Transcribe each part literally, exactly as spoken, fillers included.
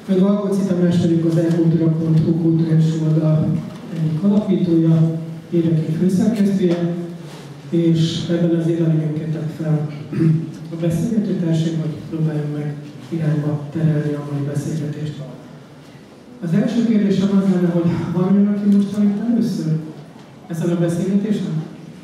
Ön Valkóczi Tamás vagyok, az e-kultúra pont hu kulturális oldal egyik alapítója, évekig főszerkesztője, és ebben az évben engedtek fel a beszélgetőtársaimmal, próbáljunk meg irányba terelni a mai beszélgetést. Az első kérdésem az lenne, hogy van olyan, aki most van itt először ezen a beszélgetésen?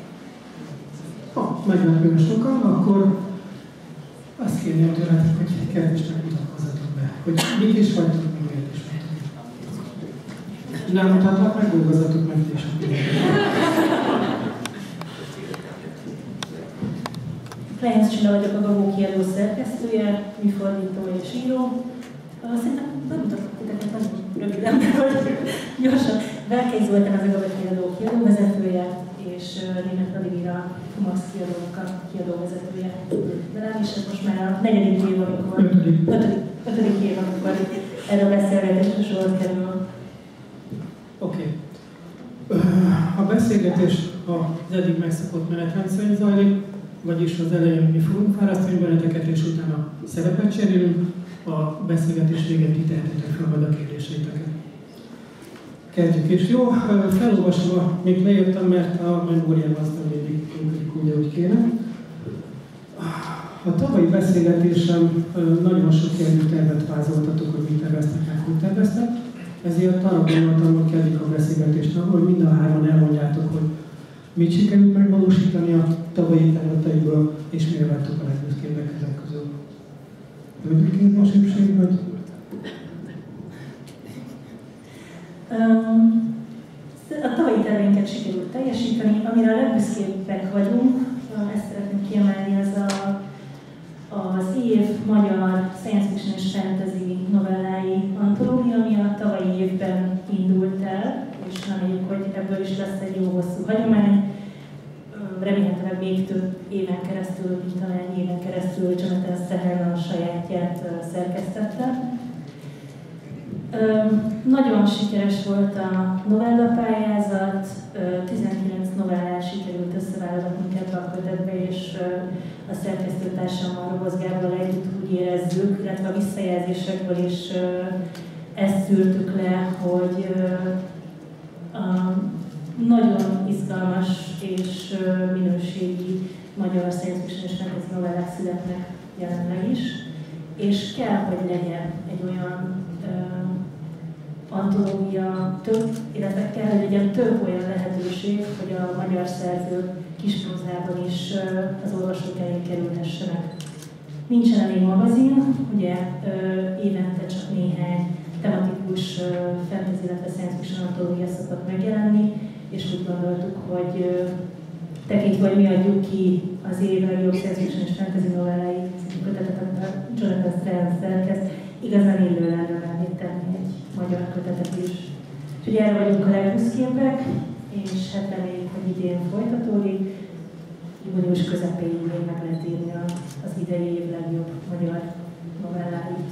Ha, meglepően sokan, akkor azt kérném tőletek, hogy kedvesnek mutatkozzatok be, hogy mik is vagytok, miért is vagytok. Nem mutatlak meg, dolgozzatok meg ti is. Kleins Csilla vagyok, a Gagó kiadó szerkesztője, műfordító és író. Szerintem bemutatok titeket nagyon röviden, de hogy gyorsan. Belkény Zoltán az a Gagó kiadó kiadóvezetője, és Németh Vladimir a Fumax kiadónak a kiadóvezetője. De nem is, ez most már a negyedik év, amikor, ötödik, ötödik év, amikor erre a beszélgetésre sor kerül. Oké. Okay. A beszélgetés az eddig megszokott menetrend szerint zajlik, vagyis az elején mi fogunk fárasztani benneteket, és utána szerepet cserélünk, a beszélgetés végén ti tehetitek fel majd a kérdéseiteket. Kezdjük, és jó, felolvasom, még leírtam, mert a memóriám azt nem mindig működik úgy, ahogy kéne. A tavalyi beszélgetésem nagyon sok kérdő tervet vázoltatok, hogy mit terveztek, meg hogy terveztek. Ezért arra gondoltam, hogy kezdjük a beszélgetést, hogy mind a hárman elmondjátok, hogy mit sikerült megvalósítani a tavalyi terveteiből, és miért vettek a legbüszkébbek ezek közül. Rövidként a szükség, vagy? A tavalyi terveinket sikerült teljesíteni, amire a legbüszkébbek vagyunk, ezt szeretném kiemelni, az a, az év magyar science fiction és fantasy novellái antológia, ami a tavalyi évben indult el, és reméljük, hogy ebből is lesz egy jó hosszú hagyomány. Remélhetőleg még több éven keresztül, mint talán éven keresztül Jonathan Stern a sajátját szerkesztette. Nagyon sikeres volt a novellapályázat, tizenkilenc novellát sikerült összeválogatnunk ebbe a kötetbe, és a szerkesztőtársammal, Roboz Gáborral együtt úgy érezzük, illetve a visszajelzésekből is ezt szűrtük le, hogy nagyon izgalmas és minőségi magyar science fiction és fantasy novellák születnek jelenleg is, és kell, hogy legyen egy olyan uh, antológia több, illetve kell, hogy legyen több olyan lehetőség, hogy a magyar szerzők kisprózában is uh, az olvasók elé kerülhessenek. Nincsen elég magazin, ugye uh, évente csak néhány tematikus uh, fantasy, illetve science fiction antológia szokott megjelenni, és úgy gondoltuk, hogy uh, tekintve, hogy mi adjuk ki az év legjobb science fiction és fantasy novellái kötetet, amit a Jonathan Stern szerkeszt, igazán illő lenne mellé tenni egy magyar kötetet is. Úgyhogy erre vagyunk a legbüszkébbek, és hát reméljük, hogy idén folytatódik. Június közepéig még meg lehet írni az idei év legjobb magyar novelláit.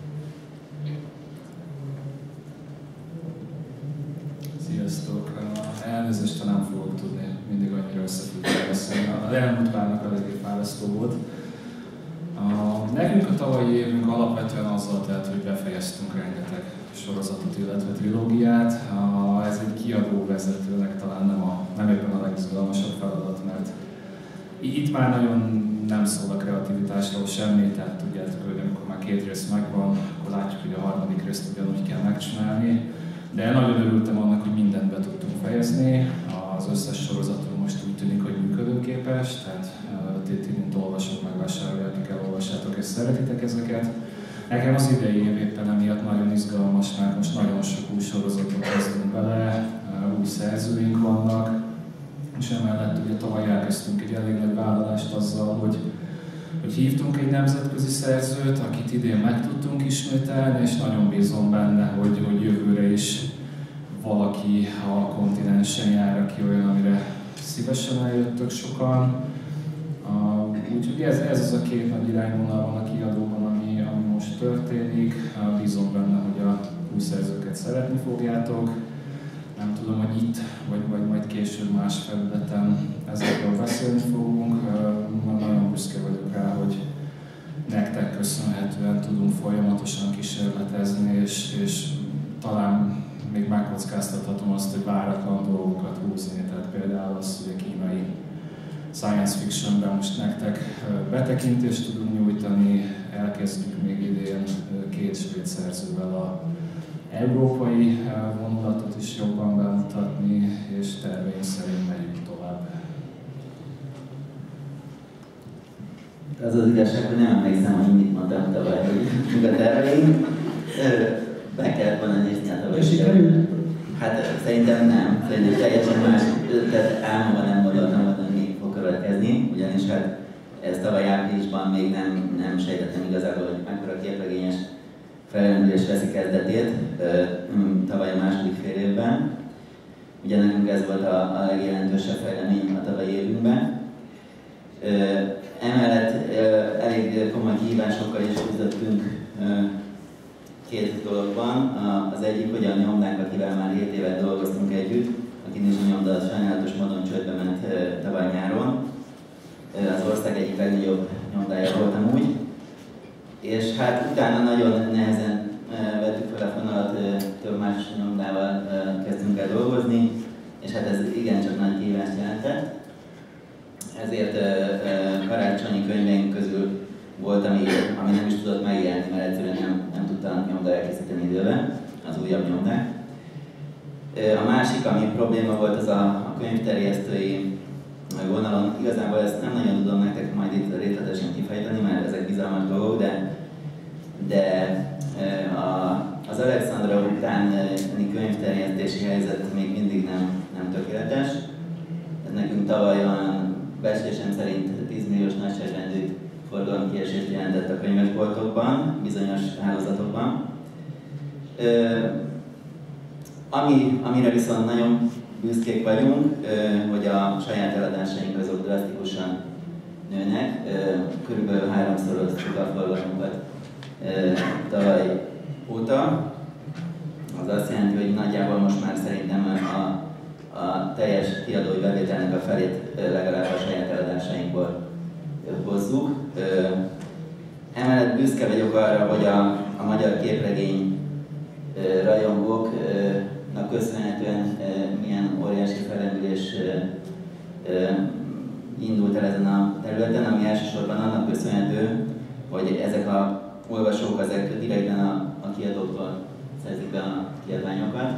Sziasztok! Elnézést, nem fogok tudni mindig annyira összefüggően beszélni. Az elmúlt párnak eléggé fárasztó volt. A, nekünk a tavalyi évünk alapvetően azzal telt, hogy befejeztünk rengeteg sorozatot, illetve trilógiát. A, ez egy kiadóvezetőnek talán nem, a, nem éppen a legizgalmasabb feladat, mert itt már nagyon nem szól a kreativitásról semmi, tehát tudjátok, hogy amikor már két rész megvan, akkor látjuk, hogy a harmadik részt ugyanúgy kell megcsinálni. De nagyon örültem annak, hogy mindent be tudtunk fejezni. Az összes sorozatunk most úgy tűnik, hogy működőképes, tehát ti, mint olvasók megvásároljátok, elolvassátok és szeretitek ezeket. Nekem az idei év éppen emiatt nagyon izgalmas, mert most nagyon sok új sorozatot kezdünk bele, új szerzőink vannak, és emellett ugye tavaly elkezdtünk egy elég nagy vállalást azzal, hogy hogy hívtunk egy nemzetközi szerzőt, akit idén meg tudtunk ismételni, és nagyon bízom benne, hogy, hogy jövőre is valaki a kontinensen jár, aki olyan, amire szívesen eljöttök sokan. Uh, úgyhogy ez, ez az a két nagy irányvonal van a kiadóban, ami, ami most történik. Uh, bízom benne, hogy a új szerzőket szeretni fogjátok. Nem tudom, hogy itt, vagy, vagy majd később más felületen ezekről beszélni fogunk. Uh, nagyon büszke vagyok rá, hogy nektek köszönhetően tudunk folyamatosan kísérletezni, és megkockáztathatom azt, hogy váratlan dolgokat húzni, tehát például az, hogy a kínai science fictionben most nektek betekintést tudunk nyújtani, elkezdjük még idén két svéd szerzővel a európai vonulatot is jobban bemutatni, és terveim szerint megyünk tovább. Az az igazság, hogy nem emlékszem, hogy mit mondtam tavaly, hogy a terveim. Be kellett volna nézni a tavaly. És sikerült? Hát szerintem nem. Szerintem teljesen más. Tehát álmomban nem gondoltam, hogy mi fog következni, ugyanis hát ez tavaly áprilisban még nem, nem sejtettem igazából, hogy mekkora képregényes felrendülés veszi kezdetét tavaly a második fél évben. Ugye nekünk ez volt a, a legjelentősebb fejlemény a tavalyi évünkben. Emellett elég komoly kihívásokkal is küzdöttünk két dologban. Az egyik, hogy a nyomdánk, akivel már hét évet dolgoztunk együtt, a Kinizsi nyomda sajnálatos módon csődbe ment tavaly nyáron. Az ország egyik legnagyobb nyomdája volt amúgy. És hát utána nagyon nehezen vettük fel a fonalat, több más nyomdával kezdtünk el dolgozni, és hát ez igencsak nagy kihívást jelentett. Ezért karácsonyi könyveink közül volt, ami, ami nem is tudott megjelenni, mert egyszerűen nem, nem tudtam nyomda elkészíteni időben, az újabb nyomdák. A másik, ami probléma volt, az a, a könyvterjesztői vonalon. Igazából ezt nem nagyon tudom nektek majd itt részletesen kifejteni, mert ezek bizalmas dolgok, de, de a, az Alexandra utáni könyvterjesztési helyzet még mindig nem, nem tökéletes. Ez nekünk tavaly olyan becslésem szerint tíz milliós nagyságrendű forgalomkiesést jelentett a könyvesboltokban, bizonyos hálózatokban. Ami, amire viszont nagyon büszkék vagyunk, hogy a saját eladásaink azok drasztikusan nőnek. Körülbelül háromszoroztuk a forgalmunkat tavaly óta. Az azt jelenti, hogy nagyjából most már szerintem a, a teljes kiadói bevételnek a felét legalább a saját eladásainkból hozzuk. Emellett büszke vagyok arra, hogy a, a magyar képregény rajongóknak köszönhetően milyen óriási felrendülés indult el ezen a területen, ami elsősorban annak köszönhető, hogy ezek a olvasók ezek direktben a, a kiadóktól szerzik be a kiadványokat.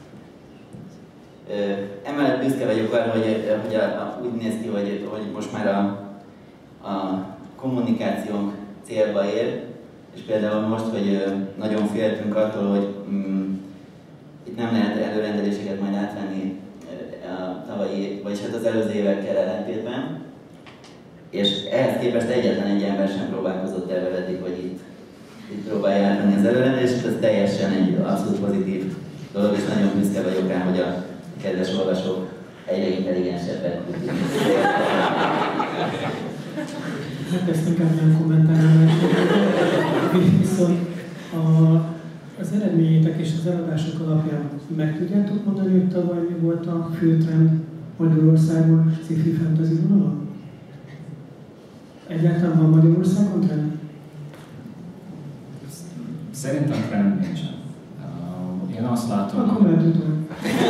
Emellett büszke vagyok arra, hogy, hogy a, a, úgy néz ki, hogy, hogy most már a, a kommunikációnk célba ér, és például most, hogy nagyon féltünk attól, hogy mm, itt nem lehet előrendeléseket majd átvenni a tavalyi, vagyis hát az előző évekkel ellentétben, és ehhez képest egyetlen egy ember sem próbálkozott elvezetni, hogy itt, itt próbálja átvenni az előrendelést, ez teljesen egy abszolút pozitív dolog, és nagyon büszke vagyok rá, hogy a kedves olvasók egyre intelligensebbek. Hát ezt inkább nem kommentálnám, viszont a, az eredményétek és az eladások alapján meg tudjátok mondani, hogy tavaly mi volt a fő trend Magyarországon sci-fi fantasy vonalon? Egyáltalán van Magyarországon trend? Szerintem trend nincsen. Én azt látom, akkor már tudom.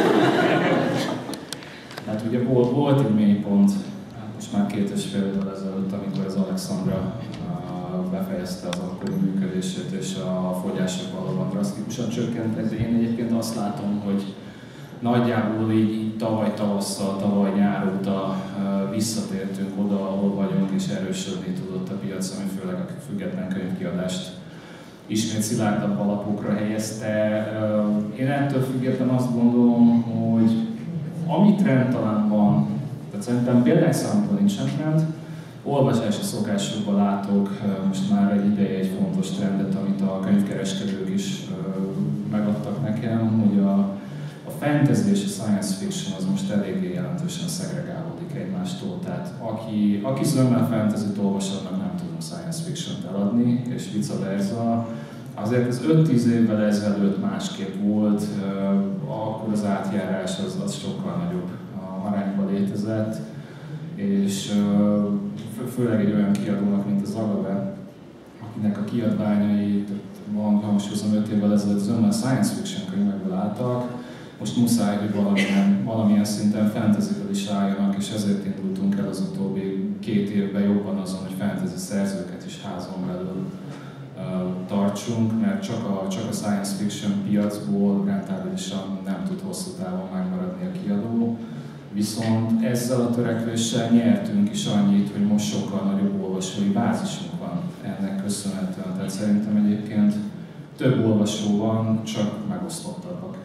Hát ugye volt, volt egy mélypont, most már két és fél évvel ezelőtt, amikor az Alexandra befejezte az akkori működését, és a fogyások valóban drasztikusan csökkentek, de én egyébként azt látom, hogy nagyjából így, így tavaly tavasszal, tavaly nyár óta visszatértünk oda, ahol vagyunk, és erősödni tudott a piac, ami főleg a független könyvkiadást ismét szilárdabb alapokra helyezte. Én ettől függetlenül azt gondolom, hogy ami trend talán van, tehát szerintem példányszámokban nincsen trend, olvasási szokásokban látok most már egy ideje egy fontos trendet, amit a könyvkereskedők is megadtak nekem, hogy a, a fantasy és a science fiction az most eléggé jelentősen szegregálódik egymástól. Tehát aki, aki zömmel fantasy-t olvas, annak nem tudunk science fiction-t eladni, és vice versa. Azért ez öt-tíz évvel ezelőtt másképp volt, akkor az átjárás az, az sokkal nagyobb arányban létezett, és főleg egy olyan kiadónak, mint az Agave, akinek a kiadványai, van hangsúlyozom öt évvel ezelőtt zömmel science fiction könyvekből álltak, most muszáj, hogy valamilyen, valamilyen szinten fantasy-ből is álljanak, és ezért indultunk el az utóbbi két évben jobban azon, hogy fantasy szerzőket is házon belül uh, tartsunk, mert csak a, csak a science fiction piacból rentábilisan nem tud hosszú távon megmaradni a kiadó. Viszont ezzel a törekvéssel nyertünk is annyit, hogy most sokkal nagyobb olvasói bázisunk van ennek köszönhetően. Tehát szerintem egyébként több olvasó van, csak megosztottabbak.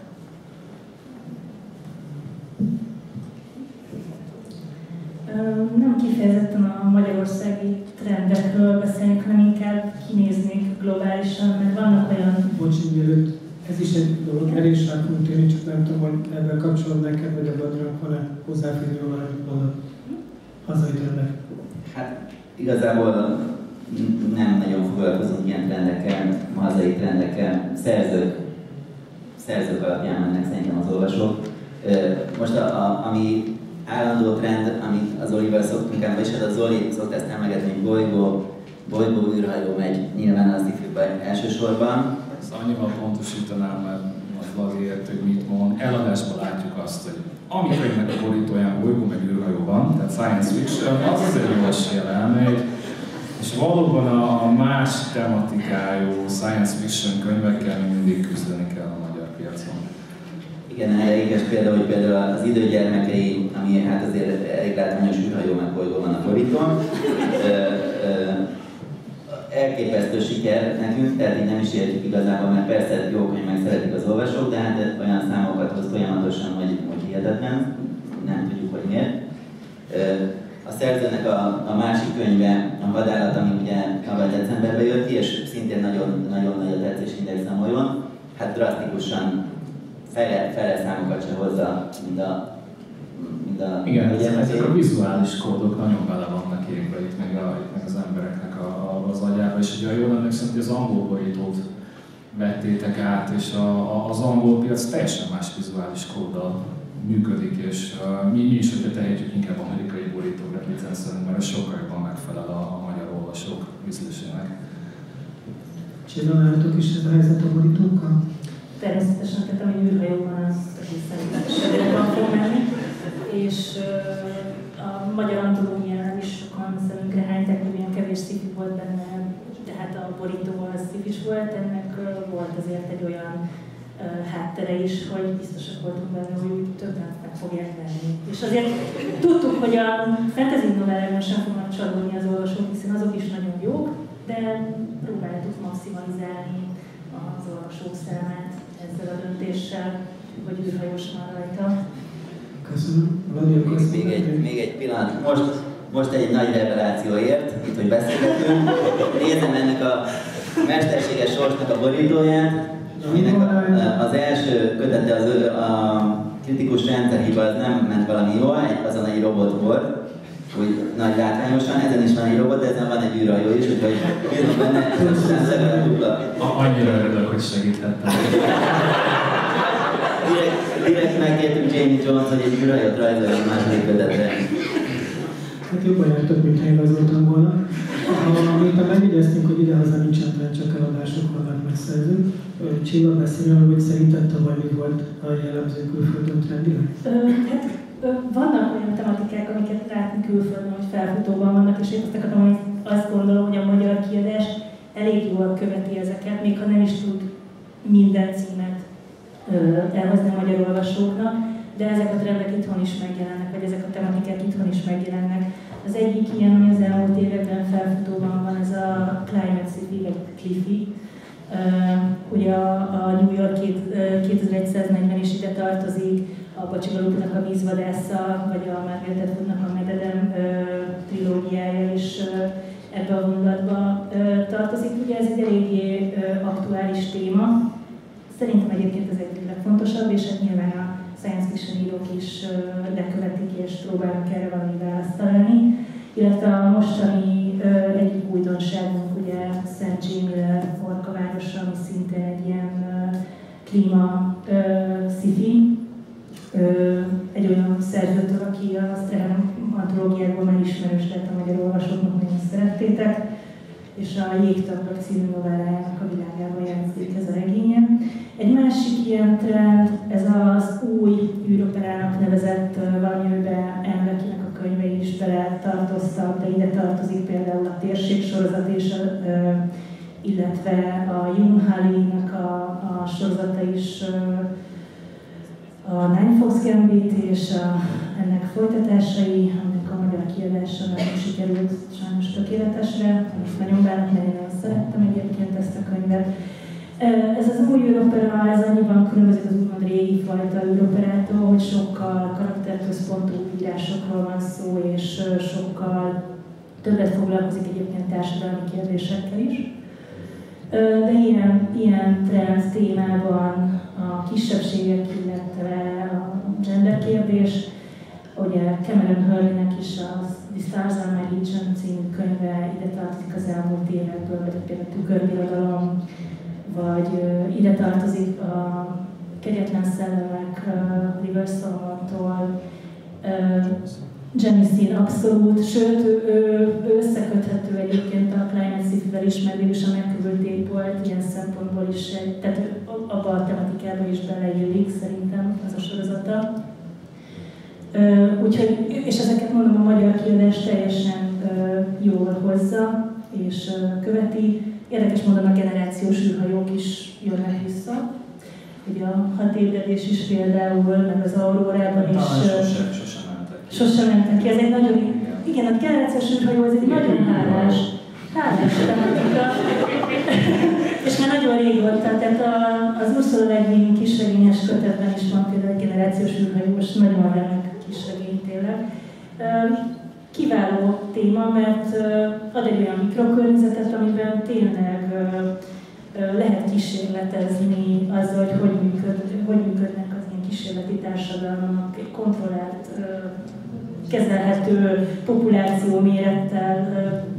Nem kifejezetten a magyarországi trendekről beszélnék, hanem inkább kinéznék globálisan, mert vannak olyan... Bocs, mielőtt ez is egy dolog, el is rá fogunk térni, csak nem tudom, hogy ebben kapcsolatban neked vagy a Badrának van-e hozzáférni valami hazai trendek? Hát igazából nem nagyon foglalkozunk ilyen trendekkel, hazai trendekkel, szerzők, szerzők alapján mennek szerintem az olvasók. Most a, a, ami állandó trend, amit az Zolival szoktunk el, és hát a Zoli szokta ezt emlegetni, hogy bolygó, bolygó űrhajó megy, nyilván az ifjúban elsősorban. Ezt annyival pontosítanám, mert most Lazi ért, hogy mit mond. Eladásban látjuk azt, hogy ami könyvnek a borítóján bolygó meg űrhajó van, tehát science fiction, az azért jó eséllyel elmegy. És valóban a más tematikájú science fiction könyvekkel mindig küzdeni kell a magyar piacon. Igen, erre éges példa, hogy például az Idő gyermekei, ami hát azért elég látványos űrhajó meg bolygó van a borítón. Elképesztő siker nekünk, tehát így nem is értjük igazából, mert persze jó könyv, meg szeretik az olvasók, de hát olyan számokat hoz folyamatosan, hogy, hogy hihetetlen, nem tudjuk, hogy miért. A szerzőnek a, a másik könyve, a Vadállat, ami ugye tavaly decemberben jött ki, és szintén nagyon, nagyon nagy a tetszésindexen olyan, hát drasztikusan fele, fele számokat se hozza, mint a mint a... Igen, ezek a vizuális kódok nagyon bele vannak égve itt meg, a, itt meg az embereknek a, a, az agyába, és ugye jól emlékszem, hogy az angol borítót vettétek át, és a, a, az angol piac teljesen más vizuális kóddal működik, és uh, mi, mi is, hogyha tehetjük inkább amerikai borítókat licenszelünk, mert ez sokkal jobban megfelel a, a magyar olvasók ízlésének. Csináljátok is ez a helyzet a borítókkal? Természetesen, tehát ami űrhajóban, az egészen fog menni. És uh, a magyar antológiánál is sokan szemünkre hányták, hogy ilyen kevés sci-fi volt benne, tehát a borító az sci-fi volt, ennek uh, volt azért egy olyan uh, háttere is, hogy biztosak voltunk benne, hogy többet meg fogják venni. És azért tudtuk, hogy a fantasy novellákban sem fognak csalódni az olvasók, hiszen azok is nagyon jók, de próbáltuk maximalizálni az olvasók számát ezzel a döntéssel, hogy űrhajós van rajta. Köszönöm. Még, még, egy, még egy pillanat. Most, most egy nagy reveláció ért, itt, hogy beszélgetünk. Nézem ennek a mesterséges sorsnak a borítóját, aminek az első kötete az a kritikus rendszerhiba, az nem ment valami jól, azon egy robot volt, úgy nagy látványosan, ezen is van egy robot, de ezen van egy űrhajó is, úgyhogy bízom benne, aztán legalább dupla. Annyira örülök, hogy segíthettem. Direkt, direkt megkértünk Jamie Jones, hogy egy űrhajót rajzoljon a második kötetre. Hát jobban jártok, mint ha én rajzoltam volna. Amit megjegyeztünk, hogy idehaza nincsen trend, csak eladások vannak megszerzők. Csilla, beszélni, hogy szerinted tavaly mi volt a jellemző külföldön trendileg? Hát vannak olyan tematikák, amiket látni külföldön, hogy felfutóban vannak, és én azt akartam, hogy azt gondolom, hogy a magyar kiadás elég jól követi ezeket, még ha nem is tud minden címet elhozni a magyar olvasóknak, de ezek a trendek itthon is megjelennek, vagy ezek a tematikák itthon is megjelennek. Az egyik ilyen, ami az elmúlt években felfutóban van, ez a Climate Sci-fi, vagy Cliffy. Uh, ugye a, a New York kétezer-negyven is ide tartozik, a Bacsigalópnak a Vízvadásza, vagy a Margaret Atwoodnak a Mededem uh, trilógiája is uh, ebbe a vonulatba uh, tartozik. Ugye ez egy eléggé uh, aktuális téma. Szerintem egyébként ez egyik legfontosabb, és hát nyilván a science fiction írók is uh, lekövetik és próbálnak erre valami választ találni. Illetve a mostani uh, egyik újdonságunk, ugye Szent J. Miller Orkavárosa, ami szintén egy ilyen uh, klíma uh, sci-fi. Uh, egy olyan szerzőtől, aki a Straham antológiákban már ismerős lett a magyar olvasóknak, nagyon szerettétek, és a Jégtaprak című novellájának a világában játszik ez a regénye. Egy másik ilyen trend, ez az új űroperának nevezett valamiben Enlekinek a könyvei is bele tartoztak, de ide tartozik például a Térségsorozat, és, illetve a Jung Ha-Lee-nak a, a sorozata is, a Nine Fox Gambit és a, ennek folytatásai, aminek a magyar kiadása nem sikerült sajnos tökéletesre. Most nagyon bánok, mert én nagyon szerettem egyébként ezt a könyvet. Ez az új űropera, ez annyiban különbözik az úgymond régi fajta űroperától, hogy sokkal karakterközpontú írásokról van szó, és sokkal többet foglalkozik egyébként társadalmi kérdésekkel is. De ilyen, ilyen trend témában a kisebbségek, illetve a gender kérdés, ugye Cameron Hurleynek is a The Stars Are My Legion című könyve ide tartozik az elmúlt évekből, vagy például a Tükörbirodalom, vagy uh, ide tartozik a Kegyetlen Szellemek uh, River Solomon-tól, uh, Jemisin abszolút, sőt, ő, ő összeköthető egyébként a Climate Sci-Fi-vel is, mert végül is a megkövülték volt ilyen szempontból is, egy, tehát abba a tematikába is beleillik szerintem az a sorozata. Uh, úgyhogy, és ezeket mondom, a magyar kiadás teljesen uh, jól hozza és uh, követi. Érdekes módon a generációs űrhajók is jönnek vissza. Ugye a hatébredés is például, meg az Aurórában is. Sosem, sosem mentek ki. Sosem mentek ki. Ez egy nagyon, igen, a generációs űrhajó ez egy nagyon hálás, hálás tematika. És már nagyon régóta, tehát a, az Ursula Le Guin kisregényes kötetben is van például egy generációs űrhajós, nagyon remek kisregény tényleg. Kiváló téma, mert ad egy olyan mikrokörnyezetet, amiben tényleg lehet kísérletezni azzal, hogy hogy, működ, hogy működnek az ilyen kísérleti társadalmak, egy kontrollált, kezelhető populáció mérettel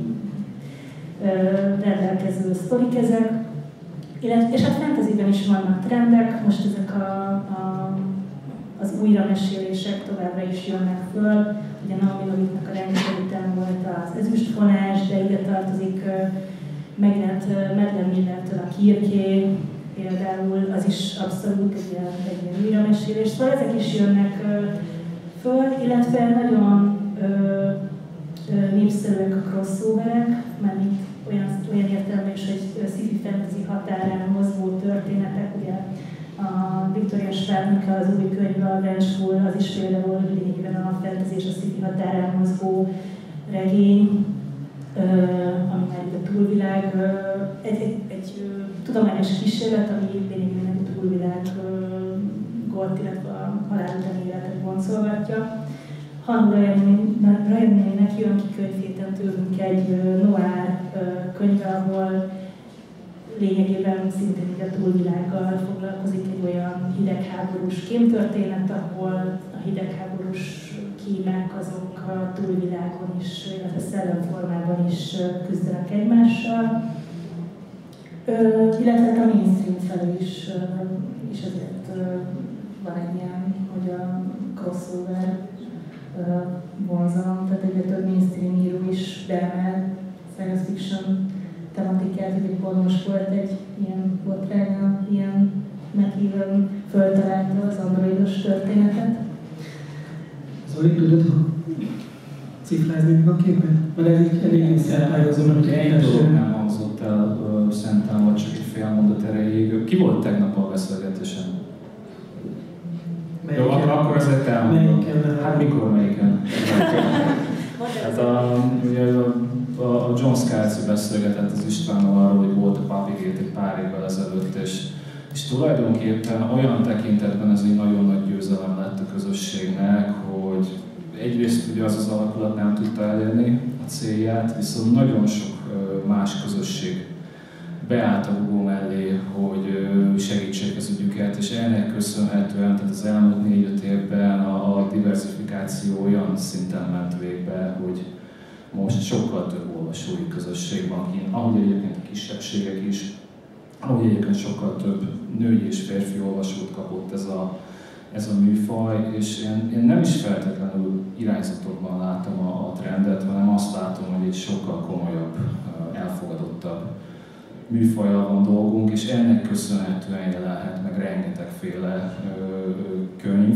rendelkező sztorik ezek. És hát fantasyben is vannak trendek, most ezek a, a, az újramesélések továbbra is jönnek föl. Ugye Naomi Noviknak a rendszer után volt az ezüstfonás, de ide tartozik uh, megjelent uh, Madeleine Millertől a Kirké, például az is abszolút egy ilyen, egy ilyen újramesélés. Szóval ezek is jönnek uh, föl, illetve nagyon uh, uh, népszerűek a crossoverek, mert olyan, olyan értelemben is, hogy sci-fi fantasy határán mozgó történetek, ugye a Victoria Schwabnak az új könyve, a Vengeful, az is például lényegében a fantasy és a sci-fi határán mozgó regény, ami már itt a túlvilág, egy, egy, egy tudományos kísérlet, ami lényegében a túlvilágot, illetve a halál utáni életet boncolgatja. Hannu Rajaninek jön ki könyvhéten tőlünk egy noir könyve, ahol lényegében szintén a túlvilággal foglalkozik, egy olyan hidegháborús kémtörténet, ahol a hidegháborús kémek azok a túlvilágon is, illetve szellemformában is küzdenek egymással. Ö, illetve a mainstream felé is, is azért van egy ilyen, hogy a crossover vonzalom, tehát egyre több mainstream író is beemel science fiction tematikát, hogy pont most volt egy ilyen botránya, ilyen meghívón föltalálta az androidos történetet. Zoli, tudod cifrázni a képet? Mert ez így elég szertályozom, hogy egy dolog nem hangzott el, szerintem, vagy csak egy fél mondat erejéig. Ki volt tegnap a beszélgetésen? Jó, akkor ezért elmondom. Hát mikor, melyiken? Hát a, ugye a, a John Scalzi beszélgetett az Istvánnal arról, hogy volt a Papigate egy pár évvel ezelőtt, és, és tulajdonképpen olyan tekintetben ez egy nagyon nagy győzelem lett a közösségnek, hogy egyrészt ugye az az alakulat nem tudta elérni a célját, viszont nagyon sok más közösség beállt a Google mellé, hogy segítsék az ügyüket, és ennek köszönhetően, tehát az elmúlt négy-öt évben a, a diversifikáció olyan szinten ment végbe, hogy most sokkal több olvasói közösség van kint, ahogy egyébként a kisebbségek is, ahogy egyébként sokkal több női és férfi olvasót kapott ez a, ez a műfaj, és én, én nem is feltétlenül irányzatokban látom a, a trendet, hanem azt látom, hogy egy sokkal komolyabb, elfogadottabb műfajjal van dolgunk, és ennek köszönhetően jelenhet meg rengetegféle könyv.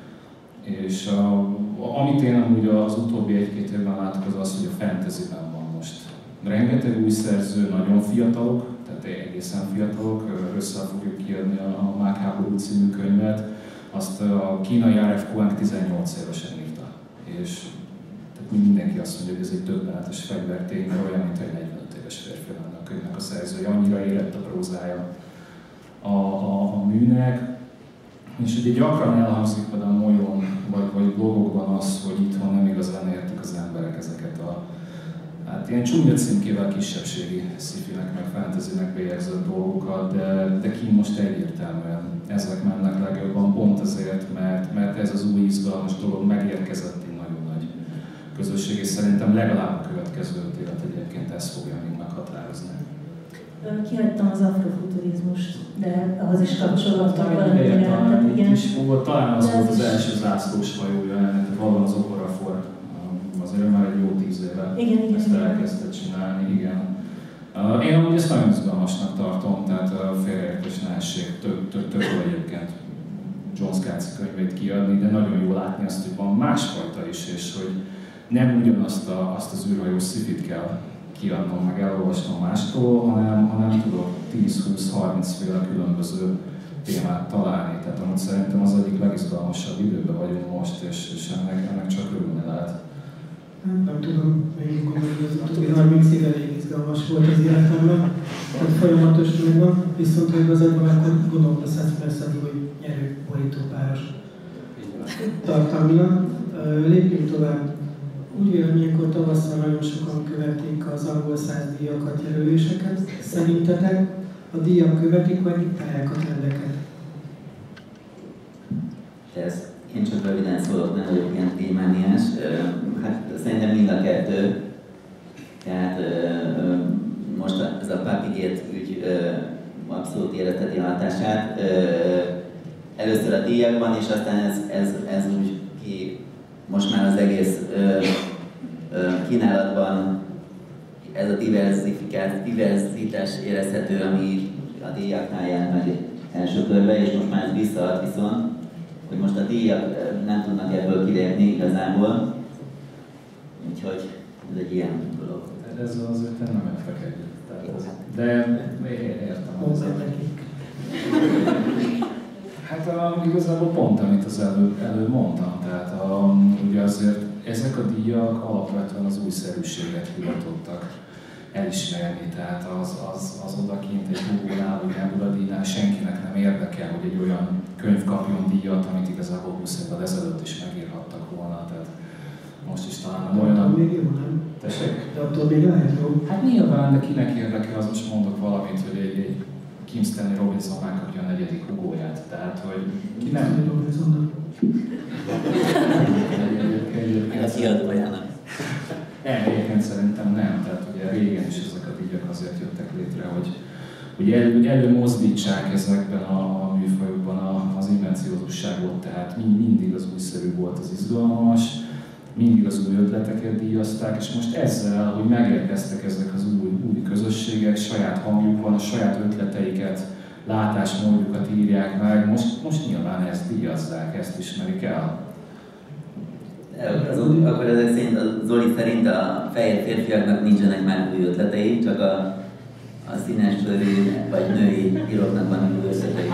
És a, amit én amúgy az utóbbi egy-két évben látok, az az, hogy a fantasyben van most. Rengeteg új szerző, nagyon fiatalok, tehát egészen fiatalok, össze fogjuk kiadni a Mágháború című könyvet. Azt a kínai er ef Kuang tizennyolc évesen írta. És tehát mindenki azt mondja, hogy ez egy döbbenetes fegyvertény, mert olyan, mint egy negyvenöt éves férfi lenne a könyvnek a szerzője, annyira érett a prózája a, a, a műnek. És ugye gyakran elhangzik például molyon, vagy, vagy blogokban az, hogy itthon nem igazán értik az emberek ezeket a hát ilyen csúnya címkével kisebbségi sci-finek, meg fantasynek bélyegzett dolgokat, de, de ki most egyértelműen ezek mennek legjobban, pont azért, mert, mert ez az új izgalmas dolog megérkezett egy nagyon nagy közösség, és szerintem legalább a következő öt évet egyébként ez fogja még meghatározni. Kihagytam az afrofuturizmust, de ahhoz is kapcsolatban valamire. Talán, igen. is volt, talán az volt az első zászlós hajója ennek, tehát valóban az Okorafor, azért már egy jó tíz éve igen, igen, ezt elkezdett csinálni, igen. Én amúgy ezt nagyon izgalmasnak tartom, tehát a félreértés ne essék, tök, tök, tök egyébként John Scalzi könyvét kiadni, de nagyon jó látni azt, hogy van másfajta is, és hogy nem ugyanazt a, azt az űrhajós szifit kell kiadnom, meg elolvasnom mástól, hanem, hanem tudok tíz-húsz-harminc féle különböző témát találni. Tehát amúgy szerintem az egyik legizgalmasabb időben vagyunk most, és, és ennek, ennek csak örülni lehet. Nem tudom, még gondolom, hogy az utóbbi harminc év elég izgalmas volt az életemben, tehát folyamatosan megvan, viszont ha igazadban akkor gondolkozhatsz persze az új nyerő borítópáros tartalmilag. Lépjünk tovább. Úgy vélem, ilyenkor tavasszal nagyon sokan követik az angol száz díjakat, jelöléseket. Szerintetek a díjak követik, vagy diktálják a trendeket? Ez, én csak röviden szólok, nem vagyok ilyen témániás. Hát szerintem mind a kettő. Tehát most ez a Papigate ügy abszolút érezteti hatását. Először a díjakban, és aztán ez, ez, ez úgy ki most már az egész ö, ö, kínálatban ez a diverzitás érezhető, ami a díjaknál jelen meg első körben, és most már ez visszaad viszont, hogy most a díjak nem tudnak ebből kilépni igazából. Úgyhogy ez egy ilyen dolog. Ez azért nem értek együtt. De értem hozzá nekik. Hát a, igazából pont, amit az előbb, előbb mondtam, tehát a, ugye azért ezek a díjak alapvetően az újszerűséget hivatottak elismerni, tehát az, az, az odakint egy Hugo-nál, vagy Nebula-díjnál senkinek nem érdekel, hogy egy olyan könyv kapjon díjat, amit igazából húsz évvel ezelőtt is megírhattak volna, tehát most is talán olyan... Attól még jó, nem? Tessék? De attól még lehet jó. Hát nyilván, de kinek érdekel, az most mondok valamit, hogy egy, egy Kim Stanley Robinson megkapja a negyedik Hugo-ját, tehát hogy ki nem... Stanley Robinsonnak. Ez kiadójának. Nem, egyébként szerintem nem, tehát ugye régen is ezek a díjak azért jöttek létre, hogy, hogy elő, előmozdítsák ezekben a, a műfajokban a, az invenciózusságot, tehát mindig az újszerű volt, az izgalmas, mindig az új ötleteket díjazták, és most ezzel, hogy megérkeztek ezek az új, új közösségek, saját hangjuk van, a saját ötleteiket, látásmódjukat írják meg, most, most nyilván ezt díjazzák, ezt ismerik el. Az, akkor ezek szerint, a Zoli szerint a fehér férfiaknak nincsenek már új ötletei, csak a, a színes bőrű vagy női íróknak van új ötletei.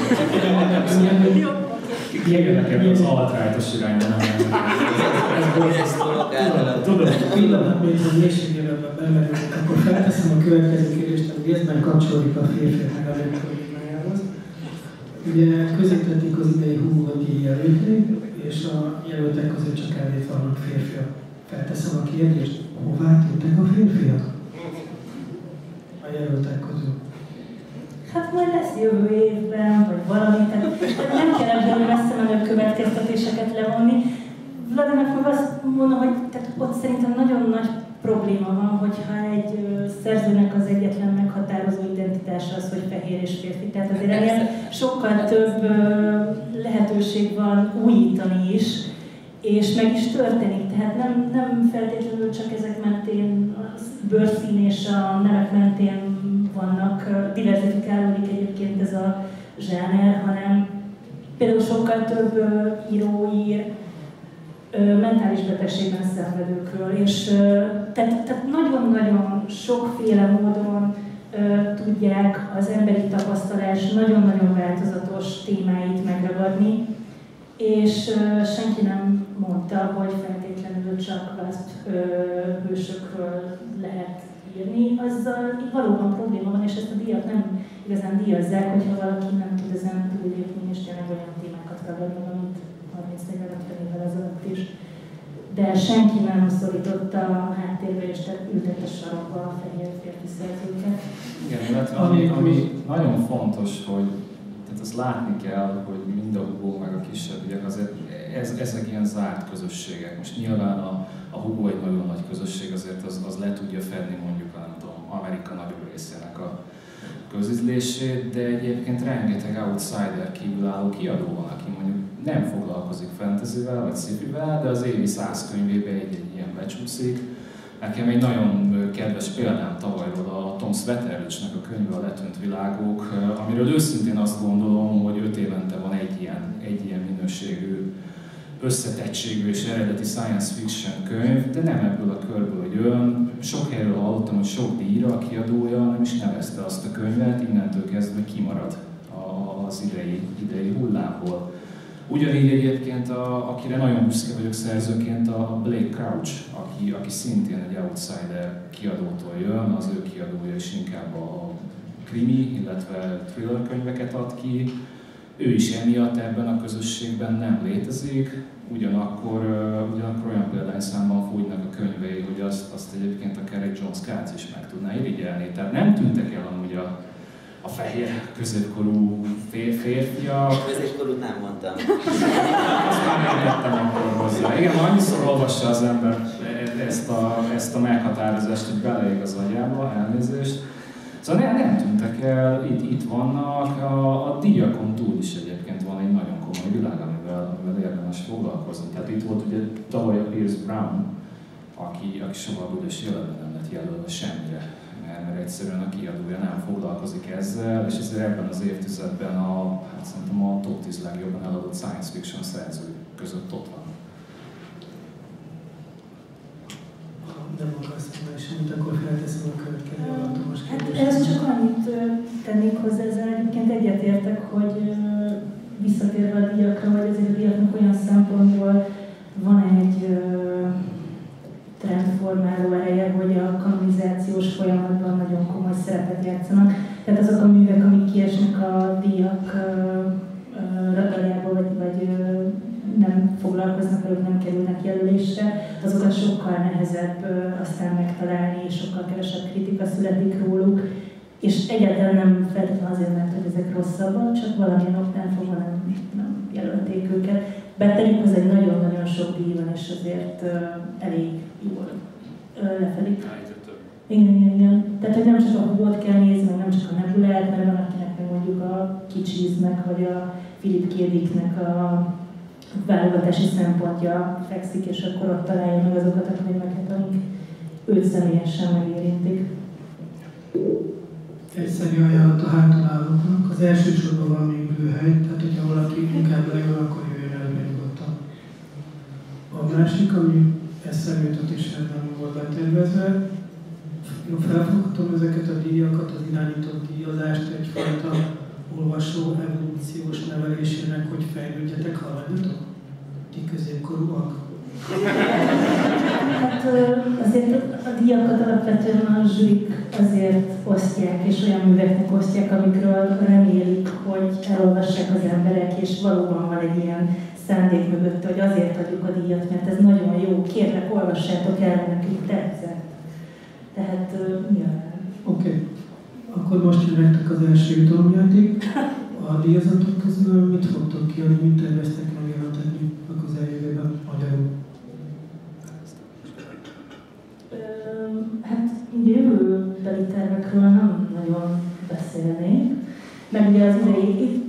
Jöjjenek ebben az alt-right-os irányban. Ez tudom, pillanat, mint a mélységében bemerülünk, akkor felteszem a következő kérdést, ami részben kapcsolódik a férfiak meg a nők problémájához. Ugye középtették az idei Hugo díj jelöltnek, és a jelöltek között csak elvét vannak férfiak. Felteszem a kérdést, hová tűntek a férfiak? A jelöltek közül. Hát majd lesz jövő évben, vagy valami, tehát nem kell ebből messze menő következtetéseket levonni. Vladinak azt mondom, hogy tehát ott szerintem nagyon nagy probléma van, hogyha egy szerzőnek az egyetlen meghatározó identitása az, hogy fehér és férfi. Tehát azért ennél sokkal több lehetőség van újítani is, és meg is történik. Tehát nem, nem feltétlenül csak ezek mentén, a bőrszín és a nemek mentén vannak, diversifikálódik egyébként ez a zsáner, hanem például sokkal több író ír mentális betegségben szenvedőkről, és tehát, tehát nagyon-nagyon sokféle módon tudják az emberi tapasztalás nagyon-nagyon változatos témáit megragadni, és senki nem mondta, hogy feltétlenül csak WASP hősökről lehet írni. Azzal valóban probléma van, és ezt a díjat nem igazán díjazzák, hogyha valaki nem tud ezen túllépni, és tényleg olyan témákat ragadni, amit harminc-negyven évvel ezelőtt is. De senki nem szorította a háttérbe, és ültette sarokba a fehér férfi szerzőket. Igen, illetve ami, ami nagyon fontos, hogy tehát azt látni kell, hogy mind a Hugo, meg a kisebbiek, azért ez, ezek ilyen zárt közösségek. Most nyilván a, a Hugo egy nagyon nagy közösség, azért az, az le tudja fedni mondjuk, nem tudom, Amerika nagyobb részének a közízlését, de egyébként rengeteg outsider kívülálló kiadó van, aki mondjuk nem foglalkozik fantasyvel vagy sci-fivel, de az évi száz könyvébe egy-egy ilyen becsúszik. Nekem egy nagyon kedves példám tavalyról a Tom Sweterich-nek a könyve a Letűnt világok, amiről őszintén azt gondolom, hogy öt évente van egy ilyen, egy ilyen minőségű, összetettségű és eredeti science fiction könyv, de nem ebből a körből jön. Sok helyről hallottam, hogy sok díjra a kiadója nem is nevezte azt a könyvet, innentől kezdve kimarad az idei, idei hullámból. Ugyanígy egyébként, a, akire nagyon büszke vagyok szerzőként, a Blake Crouch, aki, aki szintén egy outsider kiadótól jön, az ő kiadója is inkább a krimi, illetve thriller könyveket ad ki. Ő is emiatt ebben a közösségben nem létezik, ugyanakkor, ugyanakkor olyan példányszámban fújnak a könyvei, hogy azt, azt egyébként a Kerry Jones Katz is meg tudná irigyelni. Tehát nem tűntek el amúgy a a fehér középkorú fér, férfiak. Középkorút nem mondtam. Azt már nem tettem akkor hozzá. Igen, annyiszor olvassa az ember ezt a, ezt a meghatározást, hogy beleég az agyába, elnézést. Szóval nem, nem tűntek el, itt, itt vannak, a, a díjakon túl is egyébként van egy nagyon komoly világ, amivel, amivel érdemes foglalkozni. Tehát itt volt ugye tavaly a Pierce Brown, aki, aki soha büdös életben nem lett jelölve semmire. Mert egyszerűen a kiadója nem foglalkozik ezzel, és ezért ebben az évtizedben a, hát szerintem a top tíz legjobban eladott science fiction szerző között ott van. Ha nem akarsz mondani semmit, akkor felteszem a következő alattomos kérdést. Hát ez csak annyit tennék hozzá, ezzel egyébként egyetértek, hogy visszatérve a díjakra, vagy azért a díjaknak olyan szempontból van egy trendformáló ereje, hogy a kanonizációs folyamatban nagyon komoly szerepet játszanak. Tehát azok a művek, amik kiesnek a díjak radarjából, vagy, vagy nem foglalkoznak velük, nem kerülnek jelölésre, azokat sokkal nehezebb aztán megtalálni, és sokkal kevesebb kritika születik róluk. És egyáltalán nem feltétlenül azért, mert hogy ezek rosszabbak, csak valamilyen oknál fogva nem, nem jelölték őket. Betegyük hozzá, egy nagyon-nagyon sok díj van, és azért uh, elég jól uh, lefedik. Igen, igen, igen. Tehát, hogy nem csak a Hugo-t kell nézni, nem csak a Nebulát, mert van akinek meg mondjuk a Kicsiznek, vagy a Philip K. Dicknek a válogatási szempontja fekszik, és akkor ott találja meg azokat a könyveket, amik őt személyesen megérintik. Egyszerű ajánlat a hátulállóknak. Az első sorban van még ülőhely, tehát hogyha valaki inkább leül, akkor jöjjön el nyugodtan. A másik, ami eszembe jutott és nem volt betervezve, én felfoghatom ezeket a díjakat, az irányított díjazást egyfajta olvasó evolúciós nevelésének, hogy fejlődjetek, haladjatok? Ti középkorúak? Hát azért a díjakat alapvetően a zsűrik azért osztják, és olyan műveknek osztják, amikről remélik, hogy elolvassák az emberek, és valóban van egy ilyen szándék mögött, hogy azért adjuk a díjat, mert ez nagyon jó, kérlek, olvassátok el, nekünk tetszett. Tehát nyilván. Oké. Okay. Akkor most jön nektek az első jutalomjáték. A díjazatok közül mit fogtok kiadni, mit terveztek megjelentetni a közeljövőben magyarul? Hát jövőbeli tervekről nem nagyon beszélnék, meg ugye az idei...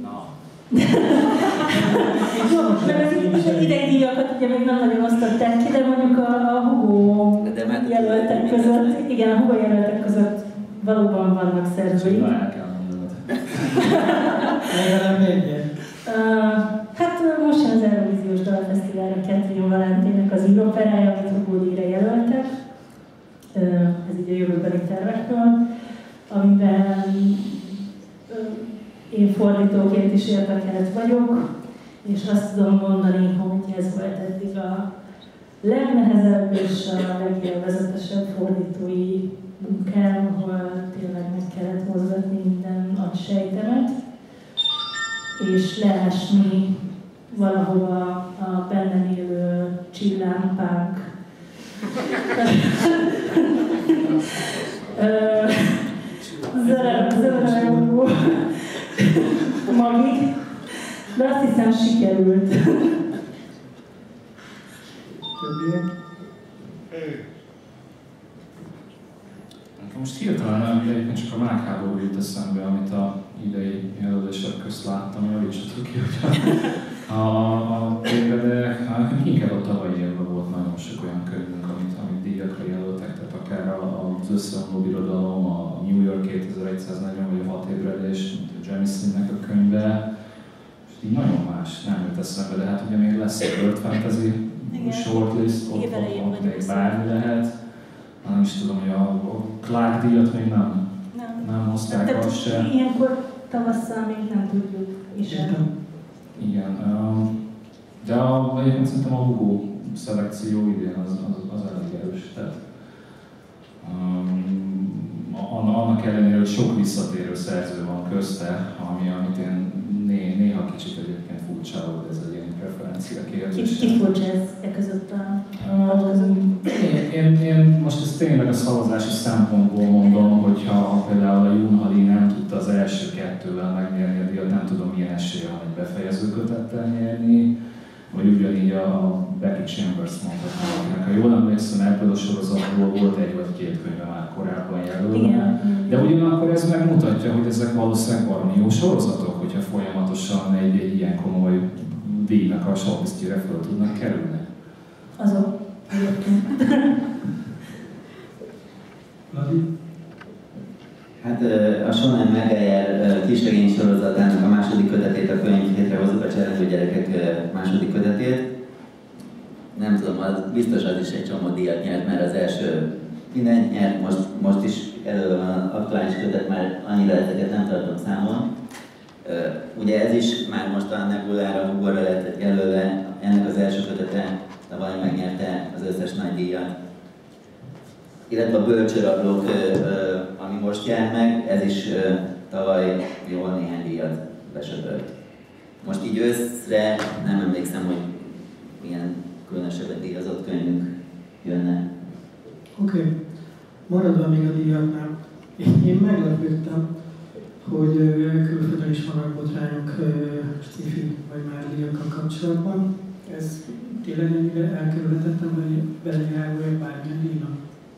Meg az idei díjakat ugye még nem nagyon osztották ki, de mondjuk a, a Hugo jelöltek között, igen, a Hugo jelöltek között valóban vannak szerzői. Na, el kell mondanod. Legalább egyet. Uh, hát most jön az Eurovíziós Dalfesztiválra Catherine Valentének az íróperája, amit a Goldie-re jelöltek. Uh, ez így a jövőbeli tervekről, amiben uh, én fordítóként is érdekelt vagyok, és azt tudom mondani, hogy ez volt eddig a legnehezebb és a legélvezetesebb fordítói munkám, ahol tényleg meg kellett mozgatni minden agysejtemet, és leesni valahova a bennem élő csillámpánk zörögó magig, de azt hiszem sikerült. Többiek? Most hirtelen egyébként csak a mágháború jut eszembe, amit a idei jelölések közt láttam, hogy alig sem tudok ki, hogy a, a tényleg, de inkább a tavalyi évben volt nagyon sok olyan könyvünk, amit, amit díjakra jelöltek, tehát akár az Összeomló Birodalom, a New York kétezer-egysznegyven vagy a hat ébredés, mint a Jemisinnek a könyve, és így nagyon más nem jut eszembe, de hát ugye még lesz a World Fantasy shortlist, ott, ott még bármi lehet. Nem is tudom, hogy a, a Clark díjat még nem, nem. nem hozták azt se. Ilyenkor tavasszal még nem tudjuk is. Igen, de a, egyébként szerintem a Hugo szelekció idén az, az, az elég erős. Tehát, um, annak ellenére, hogy sok visszatérő szerző van közte, ami, amit én né, néha kicsit egyébként furcsa, hogy ez egy ilyen preferencia kérdés. Ki furcsa ez e között a um, én, én, én most ezt tényleg a szavazási szempontból mondom, hogyha például a Yoon Ha Lee nem tudta az első kettővel megnyerni a díjat, nem tudom milyen esélye van egy befejező kötettel nyerni, vagy ugyanígy a Becky Chambers mondhatnám, akinek, ha jól emlékszem, ebből a sorozatból volt egy vagy két könyve már korábban jelölve. De ugyanakkor ez megmutatja, hogy ezek valószínűleg valami jó sorozatok, hogyha folyamatosan egy, egy ilyen komoly díjnak a shortlistjére föl tudnak kerülni. Azok. Hát a Shonen Megayer kisregény sorozatának a második kötetét, a könyv létrehozott, a Cselekvő gyerekek második kötetét. Nem tudom, az biztos az is egy csomó díjat nyert, mert az első minden nyert, most, most is elő van az aktuális kötet, már annyira ezeket nem tartom számon. Ugye ez is már most a Nebulára, Hugo-ra lett jelölve, ennek az első kötete tavaly megnyerte az összes nagy díjat. Illetve a Bölcsőrablók, ami most jár meg, ez is tavaly jól néhány díjat besöpört. Most így őszre nem emlékszem, hogy milyen különösebben díjazott könyvünk jönne. Oké, okay. Maradva még a díjaknál. Én meglepődtem, hogy külföldön is vannak botrányok sci-fi vagy már díjakkal kapcsolatban. Ez tényleg ennyire elkerülhetetlen, vagy belenyelvője bármilyen díjnak?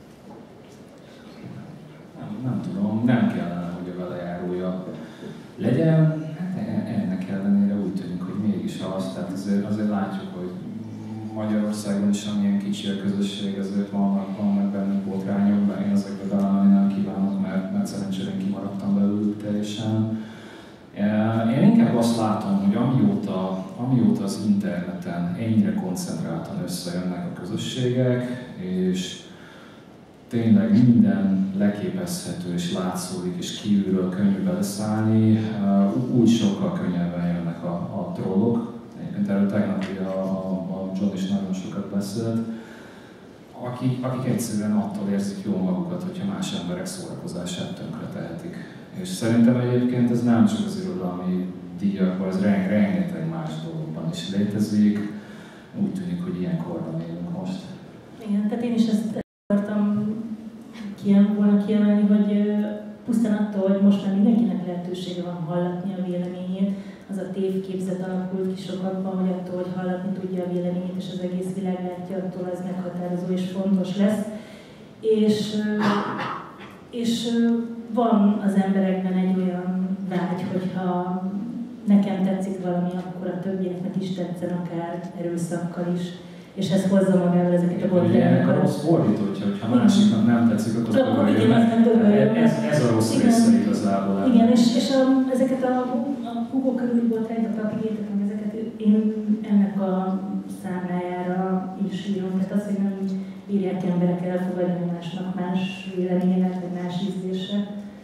Nem, nem tudom, nem kellene, hogy a velejárója legyen. Hát ennek ellenére úgy tűnik, hogy mégis az. Tehát azért, azért látjuk, hogy Magyarországon is, amilyen kicsi a közösség, ezért vannak, vannak bennünk botrányok, de én ezekbe belemenni nem kívánok, mert, mert szerencsére én kimaradtam belőlük teljesen. Én inkább azt látom, hogy amióta, amióta az interneten ennyire koncentráltan összejönnek a közösségek, és tényleg minden leképezhető és látszódik, és kívülről könnyű beleszállni, úgy sokkal könnyebben jönnek a, a trollok. Egyébként erről tegnap a, a John is nagyon sokat beszélt, akik, akik egyszerűen attól érzik jól magukat, hogyha más emberek szórakozását tönkre tehetik. És szerintem egyébként ez nem csak az irodalmi díjakban, ez rengeteg más dologban is létezik. Úgy tűnik, hogy ilyen korban élünk most. Igen, tehát én is ezt akartam volna kiemelni, hogy pusztán attól, hogy most már mindenkinek lehetősége van hallatni a véleményét, az a tévképzet alakult ki sokakban, hogy attól, hogy hallatni tudja a véleményét, és az egész világ látja, attól az meghatározó és fontos lesz. És, és van az emberekben egy olyan vágy, hogyha nekem tetszik valami, akkor a többieknek is tetszen, akár erőszakkal is. és ez hozza magával ezeket a botrányokat. Ennek a rossz fordítótja, hogyha másiknak nem tetszik, akkor dögöljön. Ez, ez a rossz igen, része igazából. Igen, és, és a, ezeket a, a Hugo körüli botrányokat, a Piquétet, meg ezeket én ennek a számlájára is írom. Tehát az, hogy nem bírják emberek elfogadni másnak más véleményének, vagy más ízlése.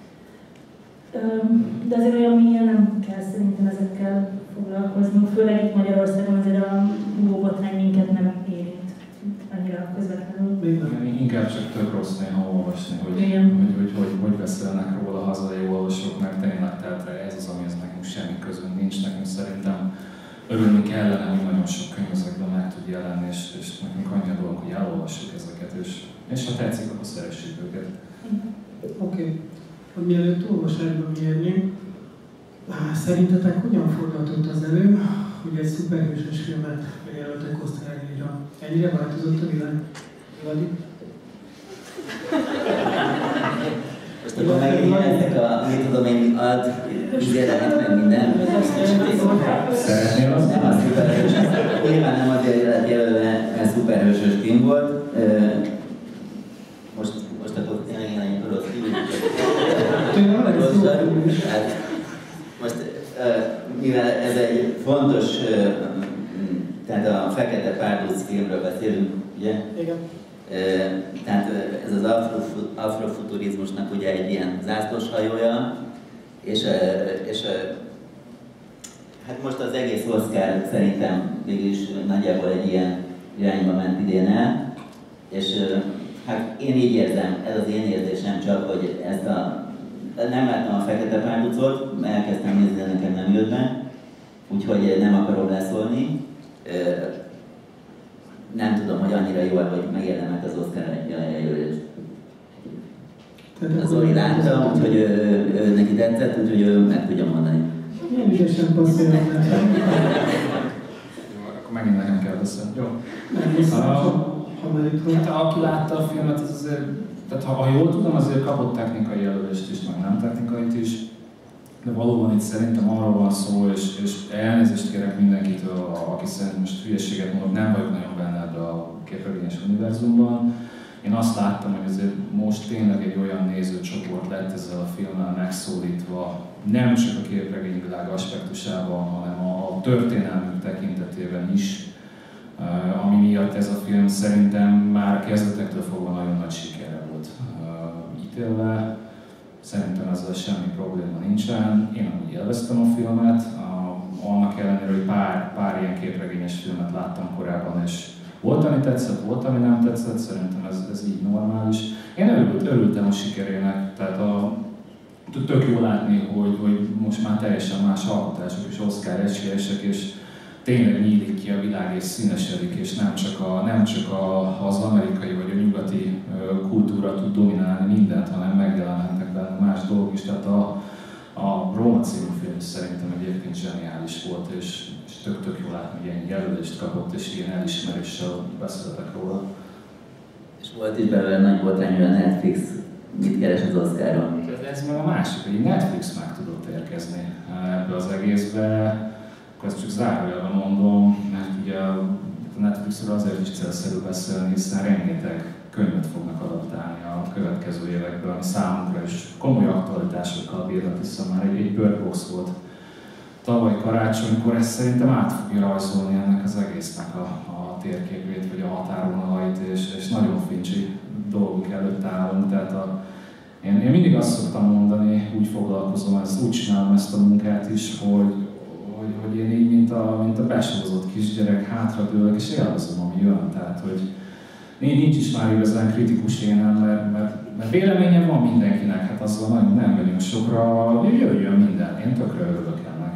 De azért olyan milyen nem kell szerintem ezekkel foglalkoznunk, főleg itt Magyarországon azért a Hugo botrány minket nem érint annyira közvetlenül. Inkább csak tök rossz néha olvasni, hogy hogy, hogy, hogy, hogy beszélnek róla a hazai olvasók, meg tényleg, tehát ez az, amihez nekünk semmi közünk nincs, nekünk szerintem örülni kellene, hogy nagyon sok könyv ezekben meg tud jelenni, és, és nekünk annyi a dolog, hogy elolvassuk ezeket, és, és ha tetszik, akkor szeressük őket. Oké. Okay. Mielőtt olvasásba mérnénk, szerintetek hogyan fordulhatott az elő, hogy egy szuperhősös filmet jelöltek Oscar-díjra? Ennyire változott a világ? Vagy? Most akkor megint ezek a, mit tudom én, ad, ügyeletet, meg minden. Szeretnél azt? Nem a szuperhős. Nyilván nem azért lett jelölve, mert szuperhősös film volt. Most, most akkor tényleg én nagyon tudod most, mivel ez egy fontos, tehát a Fekete Párduc filmről beszélünk, ugye? Igen. Tehát ez az afrofuturizmusnak ugye egy ilyen zászlós hajója, és, és hát most az egész Oscar szerintem mégis nagyjából egy ilyen irányba ment idén el, és hát én így érzem, ez az én érzésem csak, hogy ezt a... Nem láttam a Fekete Párducot, elkezdtem nézni, de nekem nem jött be, úgyhogy nem akarom leszólni. Nem tudom, hogy annyira jó, hogy megérdemelt az Oscar jelölést. Az Zoli látta, úgyhogy ő, ő, ő neki tetszett, úgyhogy ő meg tudja mondani. Milyen ügyesen passzolnak. Jó, akkor megint nekem kell beszélni. Jó. Hát, aki látta a filmet, az azért, tehát ha, ha jól tudom, azért kapott technikai jelölést is, meg nem technikait is. De valóban itt szerintem arról van szó, és, és elnézést kérek mindenkitől, aki szerint most hülyeséget mondok, nem vagyok nagyon benne ebbe a képregényes univerzumban. Én azt láttam, hogy azért most tényleg egy olyan nézőcsoport lett ezzel a filmmel megszólítva, nem csak a képregényvilág aspektusában, hanem a, a történelmük tekintetében is, uh, ami miatt ez a film szerintem már kezdetektől fogva nagyon nagy sikere volt uh, ítélve. Szerintem ezzel semmi probléma nincsen. Én amúgy élveztem a filmet, uh, annak ellenére, hogy pár, pár ilyen képregényes filmet láttam korábban, és volt, ami tetszett, volt, ami nem tetszett, szerintem ez, ez így normális. Én örült, örültem a sikerének, tehát a, tök jó látni, hogy, hogy most már teljesen más alkotások és Oscar esélyesek, és tényleg nyílik ki a világ és színesedik, és nem csak, a, nem csak a, az amerikai vagy a nyugati kultúra tud dominálni mindent, hanem megjelenhetnek benne más dolgok is. Tehát a, a Roma című film szerintem egyébként zseniális volt, és, és tök-tök jó látni, hogy ilyen jelölést kapott, és ilyen elismeréssel beszéltek róla. És volt is belőle nagy botrány, hogy a Netflix mit keres az Oscaron? Ez meg a másik, hogy Netflix meg tudott érkezni ebbe az egészbe, akkor ezt csak zárójelben mondom, mert ugye a Netflixről azért is célszerű beszélni, hiszen rengeteg könyvet fognak adaptálni a következő években, ami számunkra is komoly aktualitásokkal bírhat, hiszen már egy, egy Bird Box volt tavaly karácsonykor, ez szerintem át fogja rajzolni ennek az egésznek a, a térképét, vagy a határvonalait, és, és nagyon fincsi dolgok előtt állunk. Tehát a, én, én mindig azt szoktam mondani, úgy foglalkozom, ezt, úgy csinálom ezt a munkát is, hogy, hogy, hogy én így, mint a, mint a besorozott kisgyerek, hátradőlök, és élvezem, ami jön. Tehát, hogy nincs is már igazán kritikus énem, mert, mert, mert véleményem van mindenkinek, hát azzal nagyon nem megyünk sokra, jöjjön minden, én tökre örülök ennek.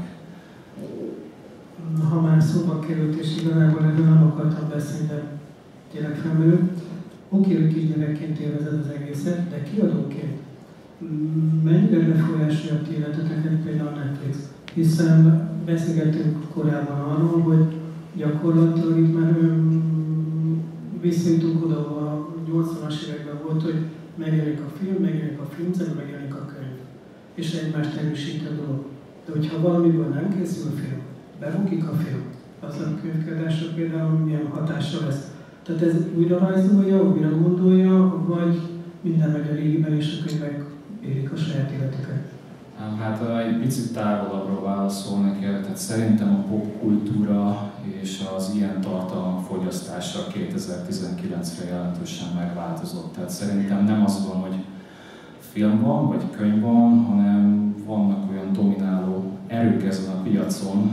Ha már szóba került, és igazából erről nem akartam beszélni, de tényleg felmerül. Oké, hogy kisgyerekként élvezed az egészet, de kiadóként mennyire befolyásolja a ti életeteket például a Netflix? Hiszen beszélgettünk korábban arról, hogy gyakorlatilag itt már visszajutunk oda, a nyolcvanas években volt, hogy megjelenik a film, megjelenik a filmzene, megjelenik a könyv. És egymást erősít a dolog. De hogyha valamiből nem készül a film, bebukik a film, az a könyvkiadásra például milyen hatása lesz. Tehát ez újra rajzolja, újra gondolja, vagy minden megy a régiben és a könyvek élik a saját életüket? Hát egy picit távolabbról válaszolnak erre, tehát szerintem a popkultúra és az ilyen tartalmak fogyasztása kétezer-tizenkilencre jelentősen megváltozott. Tehát szerintem nem az van, hogy film van, vagy könyv van, hanem vannak olyan domináló erők ezen a piacon,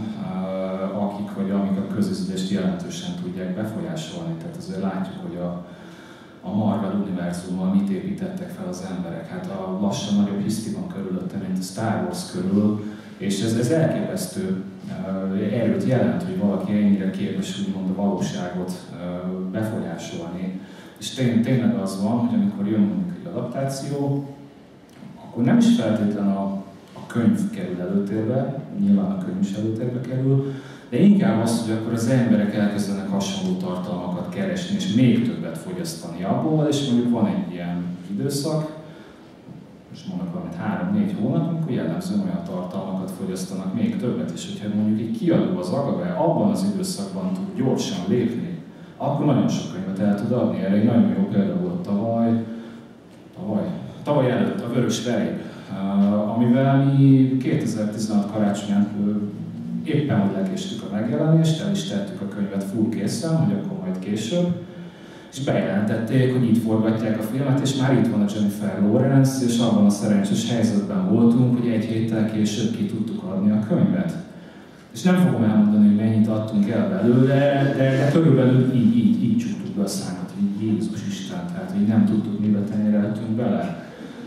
akik vagy amik a közüzlést jelentősen tudják befolyásolni. Tehát azért látjuk, hogy a, a Marvel univerzummal mit építettek fel az emberek. Hát a lassan nagyobb hiszti van körülötte, mint a Star Wars körül, és ez, ez elképesztő erőt jelent, hogy valaki ennyire képes úgymond a valóságot befolyásolni. És tény, tényleg az van, hogy amikor jön mondjuk egy adaptáció, akkor nem is feltétlenül a, a könyv kerül előtérbe, nyilván a könyv is előtérbe kerül, de inkább az, hogy akkor az emberek elkezdenek hasonló tartalmakat keresni, és még többet fogyasztani abból, és mondjuk van egy ilyen időszak, most mondok valamit három-négy hónap, amikor jellemzően olyan tartalmakat fogyasztanak még többet, és hogyha mondjuk egy kiadó az Agave abban az időszakban tud gyorsan lépni, akkor nagyon sok könyvet el tud adni. Erre egy nagyon jó példa volt tavaly, tavaly, tavaly előtt a Vörös Veréb, amivel mi kétezer-tizenhat karácsonyán éppen, hogy lekéstük a megjelenést, el is tettük a könyvet full készen, hogy akkor majd később, és bejelentették, hogy itt forgatják a filmet, és már itt van a Jennifer Lawrence, és abban a szerencsés helyzetben voltunk, hogy egy héttel később ki tudtuk adni a könyvet. És nem fogom elmondani, hogy mennyit adtunk el belőle, de, de körülbelül így, így, így csuktuk be a számat, hogy Jézus Isten, tehát így nem tudtuk, mibe tenyereltünk bele.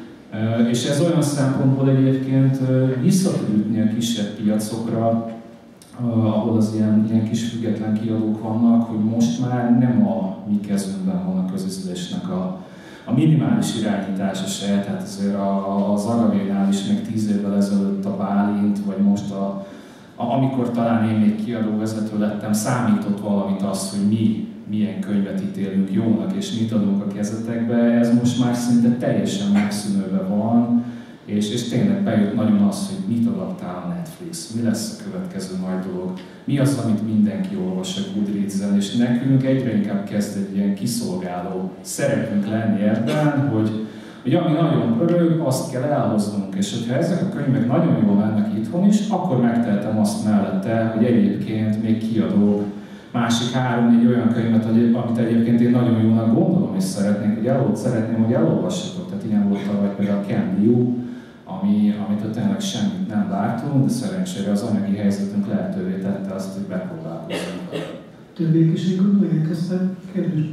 És ez olyan szempontból egyébként vissza tud ütni a kisebb piacokra, ahol az ilyen, ilyen kis független kiadók vannak, hogy most már nem a mi kezünkben van a közüzlésnek a, a minimális irányítása se, tehát azért a, az Agavénál is még tíz évvel ezelőtt a Bálint, vagy most a, a, amikor talán én még kiadóvezető lettem, számított valamit az, hogy mi milyen könyvet ítélünk jónak, és mit adunk a kezetekbe, ez most már szinte teljesen megszűnőben van, és, és tényleg bejött nagyon az, hogy mit adaptál a Netflix, mi lesz a következő nagy dolog, mi az, amit mindenki olvas a Goodreads-en, és nekünk egyre inkább kezd egy ilyen kiszolgáló szerepünk lenni ebben, hogy, hogy ami nagyon pörög, azt kell elhoznunk, és hogyha ezek a könyvek nagyon jól mennek itthon is, akkor megtehetem azt mellette, hogy egyébként még kiadó másik három-négy olyan könyvet, amit egyébként én nagyon jónak gondolom, és szeretnék, hogy elol, szeretném, hogy elolvassatok. Tehát ilyen volt tavaly például a Can You, ami, amit tényleg semmit nem látunk, de szerencsére az anyagi helyzetünk lehetővé tette azt, hogy bepróbálkozunk. Többiek is így gondolják ezt a kérdést?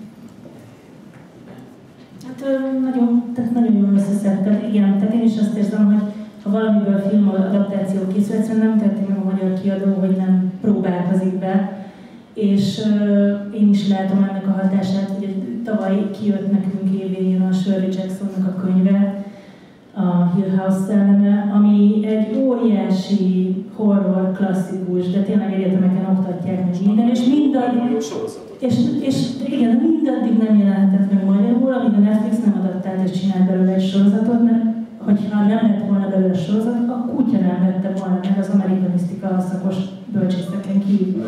Hát nagyon, tehát nagyon jól összeszedted, igen. Tehát én is azt érzem, hogy ha valamiből filmadaptáció készül, egyszerűen nem teheti meg a magyar kiadó, hogy nem próbálkozik be. És uh, én is látom ennek a hatását, hogy tavaly kijött nekünk évvégén a Shirley Jacksonnak a könyve, a Hill House szelleme, ami egy óriási horror klasszikus, de tényleg egyetemeken oktatják meg minden, és mindaddig, és, és igen, mindaddig nem jelenhetett meg magyarul, amíg a Netflix nem adaptált és csinált belőle egy sorozatot, mert hogyha nem lett volna belőle a sorozat, a kutya nem vette volna meg az amerikanisztika szakos bölcsészeken kívül.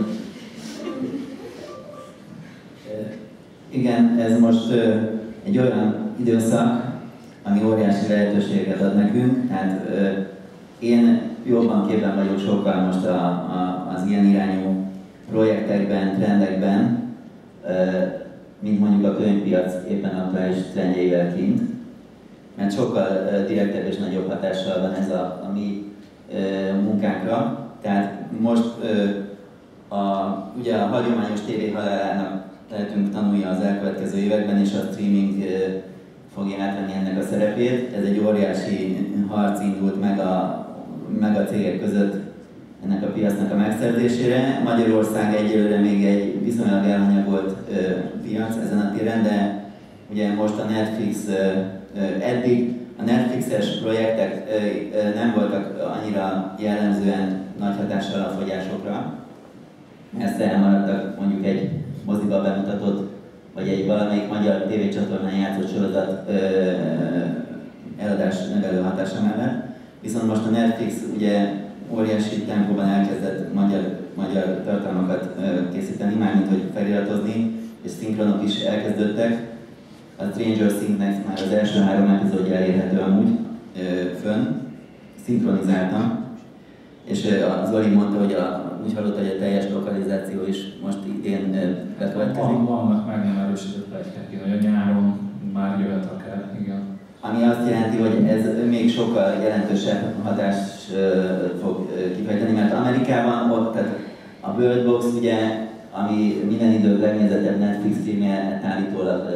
Igen, ez most uh, egy olyan időszak, ami óriási lehetőséget ad nekünk. Hát uh, én jobban képben vagyok sokkal most a, a, az ilyen irányú projektekben, trendekben, uh, mint mondjuk a könyvpiac éppen aktuális trendjeivel kint. Mert sokkal uh, direktebb és nagyobb hatással van ez a, a mi uh, munkánkra. Tehát most uh, a, ugye a hagyományos tévé halálának lehetünk tanulni az elkövetkező években, és a streaming fogja átvenni ennek a szerepét. Ez egy óriási harc indult meg a, meg a cégek között ennek a piacnak a megszerzésére. Magyarország egyelőre még egy viszonylag elhanyagolt piac ezen a téren, de ugye most a Netflix eddig a Netflixes projektek nem voltak annyira jellemzően nagy hatással a fogyásokra. Ezt elmaradtak mondjuk egy moziba bemutatott, vagy egy valamelyik magyar tévécsatornán játszott sorozat eladás növelő hatása mellett. Viszont most a Netflix ugye óriási tempóban elkezdett magyar magyar tartalmakat készíteni, mármint hogy feliratozni, és szinkronok is elkezdődtek. A Stranger Things-nek már az első három epizódja elérhető amúgy fönn, szinkronizáltam. És az Zoli mondta, hogy a, úgy hallott, hogy a teljes lokalizáció is most idén bekövetkezik. Van, vannak meg nem erősített pletykák, hogy a nyáron már jöhet akár, igen. Ami azt jelenti, hogy ez még sokkal jelentősebb hatást fog kifejteni, mert Amerikában ott, tehát a Bird Box ugye, ami minden idők legnézettebb Netflix filmje állítólag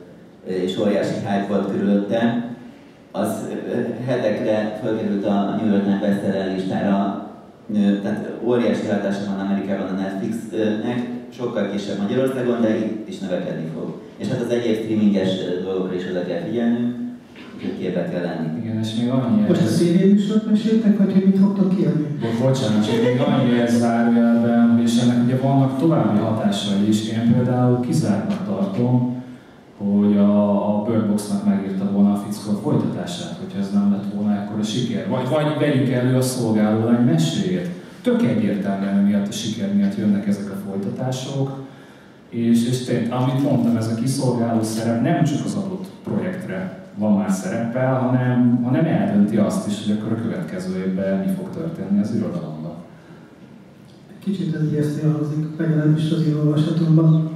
és óriási hype volt körülötte, az hetekre fölkerült a New York Times bestseller listára, tehát óriási hatása van Amerikában a Netflixnek, sokkal kisebb Magyarországon, de itt is növekedni fog. És hát az egyéb streaminges dolgokra is oda kell figyelnünk, úgyhogy képbe kell lenni. Igen, és még annyi... Most a szériáműsort meséltek, vagy hogy mit fogtok kiadni? Bo- bocsánat, csak még annyi ez zárójelben, és ennek ugye vannak további hatásai is. Én például kizártnak tartom, hogy a, a Bird Box-nak megírta volna a fickó a folytatását, hogyha ez nem lett volna ekkor a siker. Vagy, vagy vegyük elő a szolgálólány meséjét. Tök egyértelműen miatt a siker miatt jönnek ezek a folytatások. És, és tényleg, amit mondtam, ez a kiszolgáló szerep nem csak az adott projektre van már szereppel, hanem, hanem eldönti azt is, hogy akkor a következő évben mi fog történni az irodalomban. Kicsit ez ijesztő hangzik, legalábbis az én olvasatomban.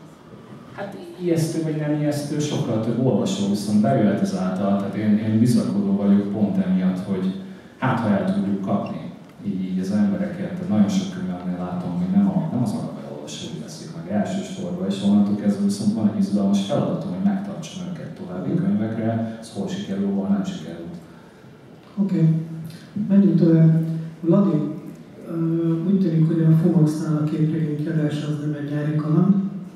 Hát ijesztő vagy nem ijesztő, sokkal több olvasó viszont bejöhet ezáltal, tehát én, én bizakodó vagyok pont emiatt, hogy hát ha el tudjuk kapni így, így az embereket, tehát nagyon sok könyvnél látom, hogy nem, a, nem az alapelolvasók veszik meg elsősorban, és onnantól kezdve viszont van egy izgalmas feladatom, hogy megtartsam őket további könyvekre, ez hol sikerül, hol nem sikerül. Oké, okay. Menjünk tovább. Vladi, úgy tűnik, hogy a Fomoxnál a képregény kiadása az nem egy nyári kaland.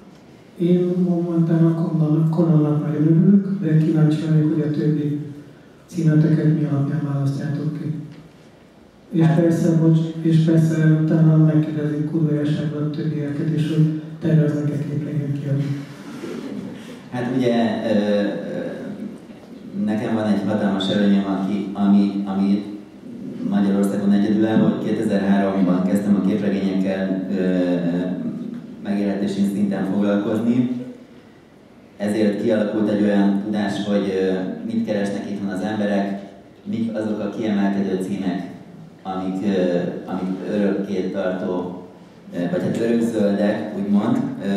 Én momentán a Conannak nagyon örülök, de kíváncsi vagyok, hogy a többi címeteket mi alapján választjátok ki. És persze, bocs, és persze utána megkérdezik kurvajáságban a többieket is, hogy terveznek-e képregényt kiadni. Hát ugye nekem van egy hatalmas előnyöm, aki, ami, ami Magyarországon egyedülálló, hogy kétezer-háromban kezdtem a képregényekkel megélhetési szinten foglalkozni. Ezért kialakult egy olyan tudás, hogy mit keresnek itthon az emberek, mik azok a kiemelkedő címek, amik, amik örökké tartó, vagy hát örökzöldek, úgymond.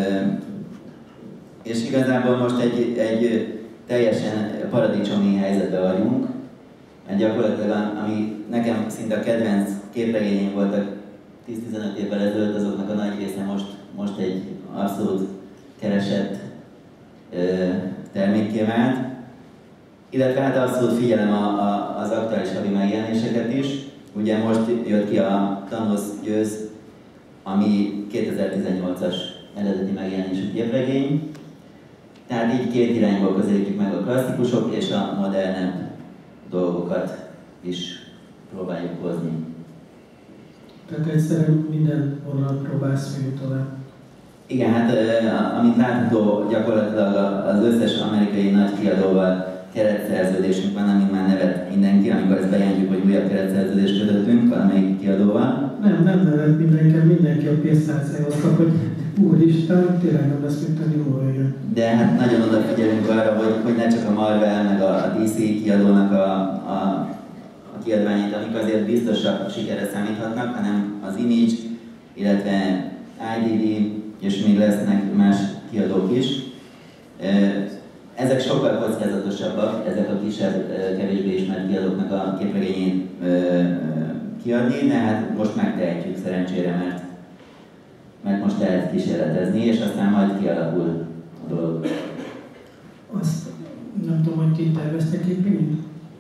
És igazából most egy, egy teljesen paradicsomi helyzetben vagyunk, mert gyakorlatilag ami nekem szinte a kedvenc képregényeim voltak tíz-tizenöt évvel ezelőtt, azoknak a nagy része most, most egy abszolút keresett ö, termékké vált. Illetve hát abszolút figyelem a, a, az aktuális havi megjelenéseket is. Ugye most jött ki a Thanos Győz, ami kétezer-tizennyolcas eredeti megjelenésű képregény. Tehát így két irányból közelítjük meg a klasszikusok és a modernebb dolgokat is próbáljuk hozni. Tehát egyszerűen minden vonal próbálsz még tovább. Igen, hát amit látható, gyakorlatilag az összes amerikai nagy kiadóval keretszerződésünk van, amit már nevet mindenki, amikor ezt bejelentjük, hogy újabb keretszerződést kötöttünk valamelyik kiadóval. Nem, nem nevet mindenki, mindenki a pénztárcához kap, hogy úristen, tényleg nem lesz mit tenni, hol jön. De hát nagyon odafigyelünk arra, hogy, hogy ne csak a Marvel meg a dé cé kiadónak a, a, a kiadványait, amik azért biztosabb sikerre számíthatnak, hanem az Image, illetve i dé dé, és még lesznek más kiadók is. Ezek sokkal kockázatosabbak, ezek a kisebb, kevésbé ismert kiadóknak a képregényét kiadni, de hát most megtehetjük szerencsére, mert, mert most lehet kísérletezni, és aztán majd kialakul a dolog. Azt nem tudom, hogy ti terveztek képregényt?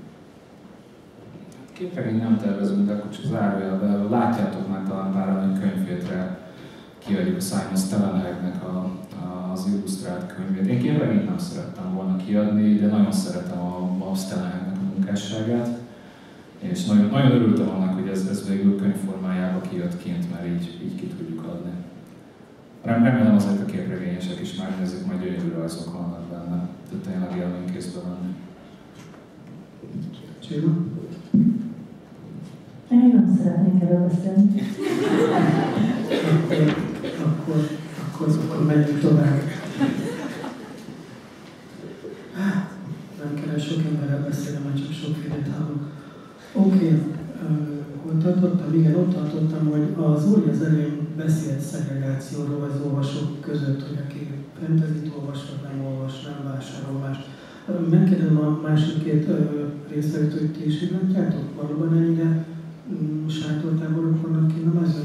Képregényt nem tervezünk, de akkor csak zárójelben látjátok már talán pár olyan könyvfétre kiadjuk a Simon Stellenhegnek a, az illusztrált könyvét. Én képregényt nem szerettem volna kiadni, de nagyon szeretem a, a Stellenhegnek a munkásságát. És nagyon, nagyon örültem annak, hogy ez, ez végül könyvformájában kijött kint, mert így, így ki tudjuk adni. Remélem azért a képregényesek is megnézik, majd gyönyörű rajzok vannak benne. Tehát tényleg élménykészben lenni. Csilla? Én nem szeretnék erről beszélni. Akkor, akkor, akkor, akkor menjünk tovább. Nem kell sok emberrel beszélni, mert csak sokfélét hallok. Oké, okay. uh, hol tartottam? Igen, ott tartottam, hogy az úr az elején beszélt szegregációról az olvasók között, hogy aki fantasyt olvas, vagy nem olvas, nem vásárol mást. Megkérdezem a másik két uh, résztvevőt, hogy ti is így látjátok? Valóban ennyire um, sátortáborok vannak kint a mezőn?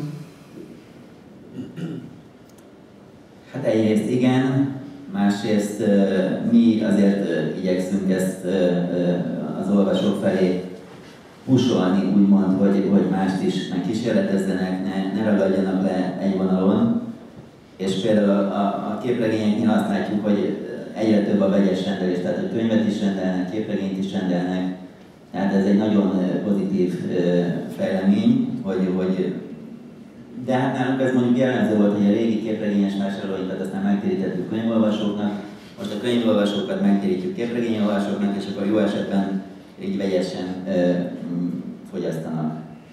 Hát egyrészt igen, másrészt uh, mi azért uh, igyekszünk ezt uh, uh, az olvasók felé pusolni, úgymond, hogy, hogy mást is megkísérletezzenek, ne, ne ragadjanak le egy vonalon. És például a, a képregényeknél azt látjuk, hogy egyre több a vegyes rendelés, tehát a könyvet is rendelnek, képregényt is rendelnek. Tehát ez egy nagyon pozitív fejlemény, hogy, hogy de hát nálunk ez mondjuk jellemző volt, hogy a régi képregényes vásárlóinkat aztán megtérítettük könyvolvasóknak, most a könyvolvasókat megtérítjük képregényolvasóknak, és akkor jó esetben így vegyesen ö, fogyasztanak.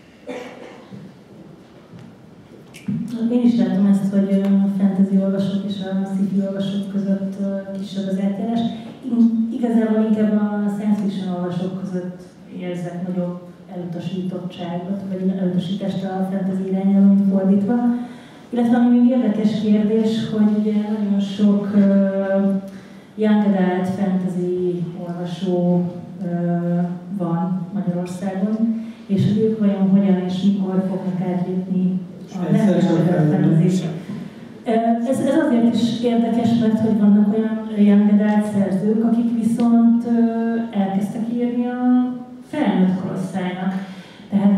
Én is látom ezt, hogy a fantasy olvasók és a sci-fi olvasók között kisebb az eltérés. Igazából inkább a science fiction olvasók között érzek nagyobb elutasítottságot, vagy elutasítást a fantasy irányába, mint fordítva. Illetve ami még érdekes kérdés, hogy ugye nagyon sok uh, young adult fantasy olvasó uh, van Magyarországon, és hogy ők vajon hogyan és mikor fognak átlépni a fantasy. Ez, ez azért is érdekes, mert hogy vannak olyan young adult szerzők, akik viszont uh, elkezdtek írni a felnőtt korosztálynak. Tehát...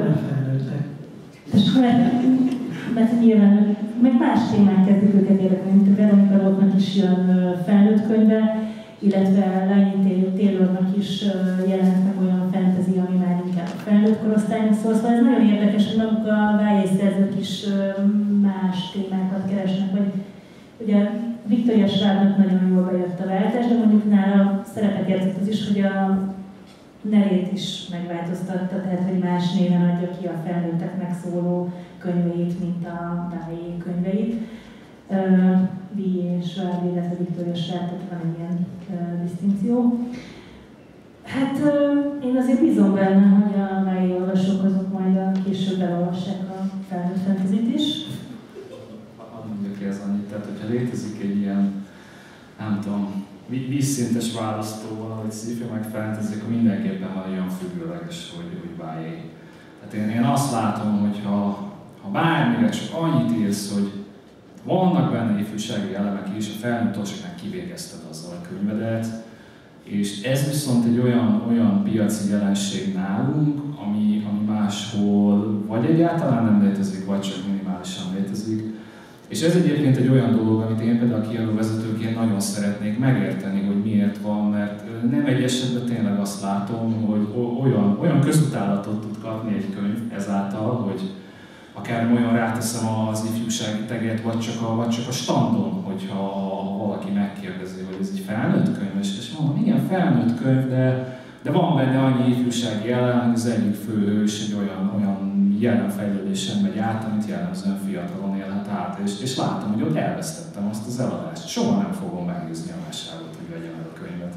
Mert, mert nyilván, meg más témák kezdik őket érdekelni, mint a Veronika Lottnak is jön felnőtt könyve, illetve Laini Taylornak is jelent meg olyan fantasy, ami már inkább a felnőtt korosztálynak szól. Szóval ez nagyon érdekes, hogy maguk a vájé szerzők is más témákat keresnek, vagy ugye Victoria Schwabnak nagyon jól bejött a váltás, de mondjuk nála szerepet játszott az is, hogy a nevét is megváltoztatta, tehát hogy más néven adja ki a felnőtteknek szóló könyveit, mint a vájé könyveit. V. és Schwab, illetve Victoria Schwab, tehát van egy ilyen uh, disztinkció. Hát uh, én azért bízom benne, hogy a vájé olvasók azok majd a később elolvassák a felnőtt fantasyt is. Hadd mondjuk ez annyit, tehát hogyha létezik egy ilyen, nem tudom, vízszintes választóval, vagy sci-fi meg fantasy, akkor mindenképpen van olyan függőleges, hogy, hogy vájé. Tehát én, én azt látom, hogy ha, ha bármire csak annyit írsz, hogy vannak benne ifjúsági elemek is, a felnőtt olvasóknak kivégezted azzal a könyvedet, és ez viszont egy olyan, olyan piaci jelenség nálunk, ami, ami máshol vagy egyáltalán nem létezik, vagy csak minimálisan létezik. És ez egyébként egy olyan dolog, amit én például kiadóvezetőként nagyon szeretnék megérteni, hogy miért van, mert nem egy esetben tényleg azt látom, hogy olyan, olyan közutálatot tud kapni egy könyv ezáltal, hogy akár olyan ráteszem az ifjúsági teget, vagy csak a, vagy csak a standon, hogyha ha valaki megkérdezi, hogy ez egy felnőtt könyv, és mondom, igen, felnőtt könyv, de, de van benne annyi ifjúsági elem, hogy az egyik főhős egy olyan, olyan jelenfejlődésen megy át, amit jellemzően fiatalon élhet át, és, és látom, hogy ott elvesztettem azt az eladást. Soha nem fogom meggyőzni a vásárlót, hogy vegye meg a könyvet.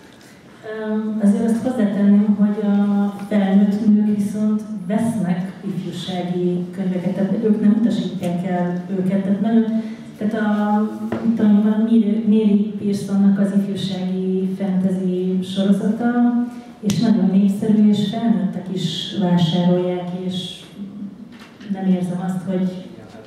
Azért azt hozzátenném, hogy a felnőtt nők viszont vesznek ifjúsági könyveket, tehát ők nem utasítják el őket. Tehát, nagyon, tehát a, mit tudom, Mary Pearsonnak az ifjúsági fantasy sorozata, és nagyon népszerű, és felnőttek is vásárolják, és nem érzem azt, hogy...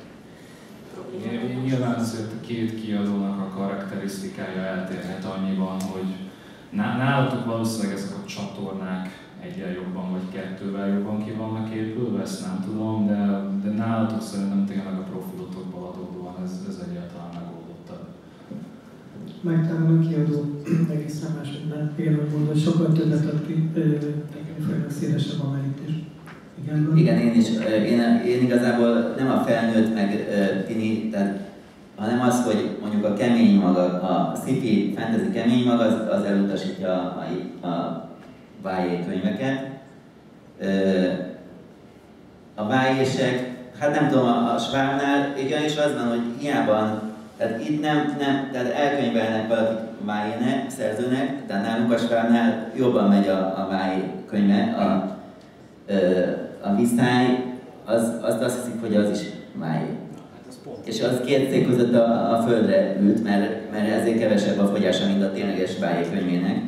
Nyilván azért a két kiadónak a karakterisztikája eltérhet annyiban, hogy nálatok valószínűleg ezek a csatornák egyen jobban vagy kettővel jobban ki vannak épülve, ezt nem tudom, de, de nálatok szerintem tényleg a profilotokból adódóan ez, ez egyáltalán megoldottabb. Meg talán a kiadó egészen máshogy, mert igen, hogy mondod, sokkal többet ad ki, nekem főleg szélesebb a merítés. Igen, igen, én is. Én, én igazából nem a felnőtt meg tini, tehát, hanem az, hogy mondjuk a kemény maga, a sci-fi fantasy kemény maga, az, az elutasítja a, a, a vájé könyveket. A vájések, hát nem tudom, a, a Schwabnál ugyanis az van, hogy hiába, tehát itt nem, nem tehát elkönyvelnek valakit vájének, szerzőnek, de nálunk a Schwabnál jobban megy a, a váj könyve, a, a viszály, az, azt azt hiszik, hogy az is váj. És az két cég között a, a földre ült, mert, mert ezért kevesebb a fogyása, mint a tényleges váj könyvének.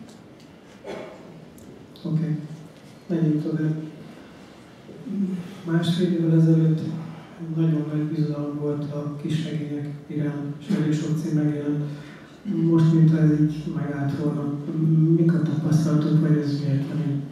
Oké, okay. Menjünk tovább. Másfél évvel ezelőtt nagyon nagy bizalom volt a kisregények iránt, és elég sok cím megjelent. Most, mint ez így megállt volna, mik a tapasztalatok, vagy ez miért van így?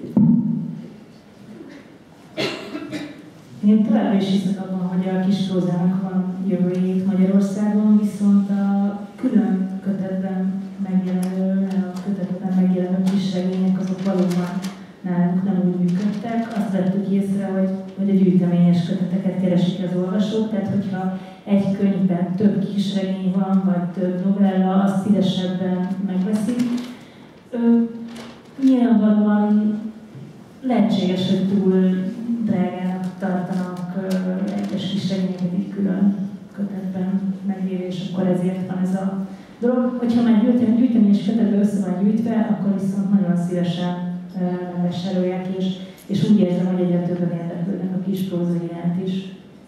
Én továbbra is hiszek abban, hogy a kis prózának van jövője itt Magyarországon, viszont a külön kötetben megjelenő, a kötetben megjelenő kisregények azok valóban nálunk nem úgy működtek. Azt vettük észre, hogy, hogy a gyűjteményes köteteket keresik az olvasók, tehát hogyha egy könyvben több kisregény van, vagy több novella, azt szívesebben megveszik. Ö, nyilvánvalóan lehetséges, hogy túl drágának tartanak ö, egyes kisregényeket így külön kötetben megvéve, és akkor ezért van ez a dolog. Hogyha már gyűjteményes kötetben össze van gyűjtve, akkor viszont nagyon szívesen megvásárolják, és, és úgy érzem, hogy egyre többen érdeklődnek a kis próza iránt is.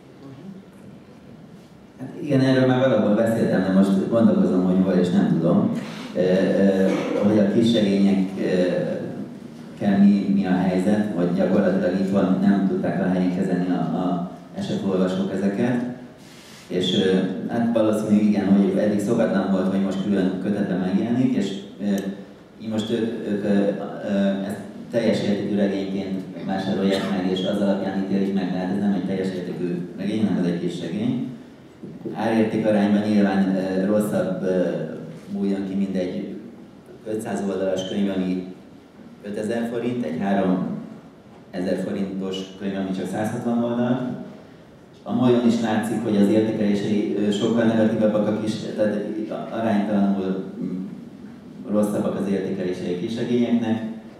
Hát igen, erről már valahol beszéltem, de most gondolkozom, hogy hol, és nem tudom, hogy a kisregényekkel mi, mi a helyzet, hogy gyakorlatilag itt van, nem tudták a helyén kezelni a, a esetolvasók ezeket. És hát valószínűleg igen, hogy eddig szokatlan volt, hogy most külön kötetben megjelenik, és így most ők, ők ezt teljes értékű regényként vásárolják meg, és az alapján ítélik meg, tehát ez nem egy teljes értékű regény, hanem ez egy kis regény. Árérték arányban nyilván rosszabb bújjon ki, mint egy ötszáz oldalas könyv, ami ötezer forint, egy háromezer forintos könyv, ami csak száz hatvan oldal. A Molyon is látszik, hogy az értékelései sokkal negatívabbak a kis, tehát aránytalanul rosszabbak az értékelései kisregényeknek.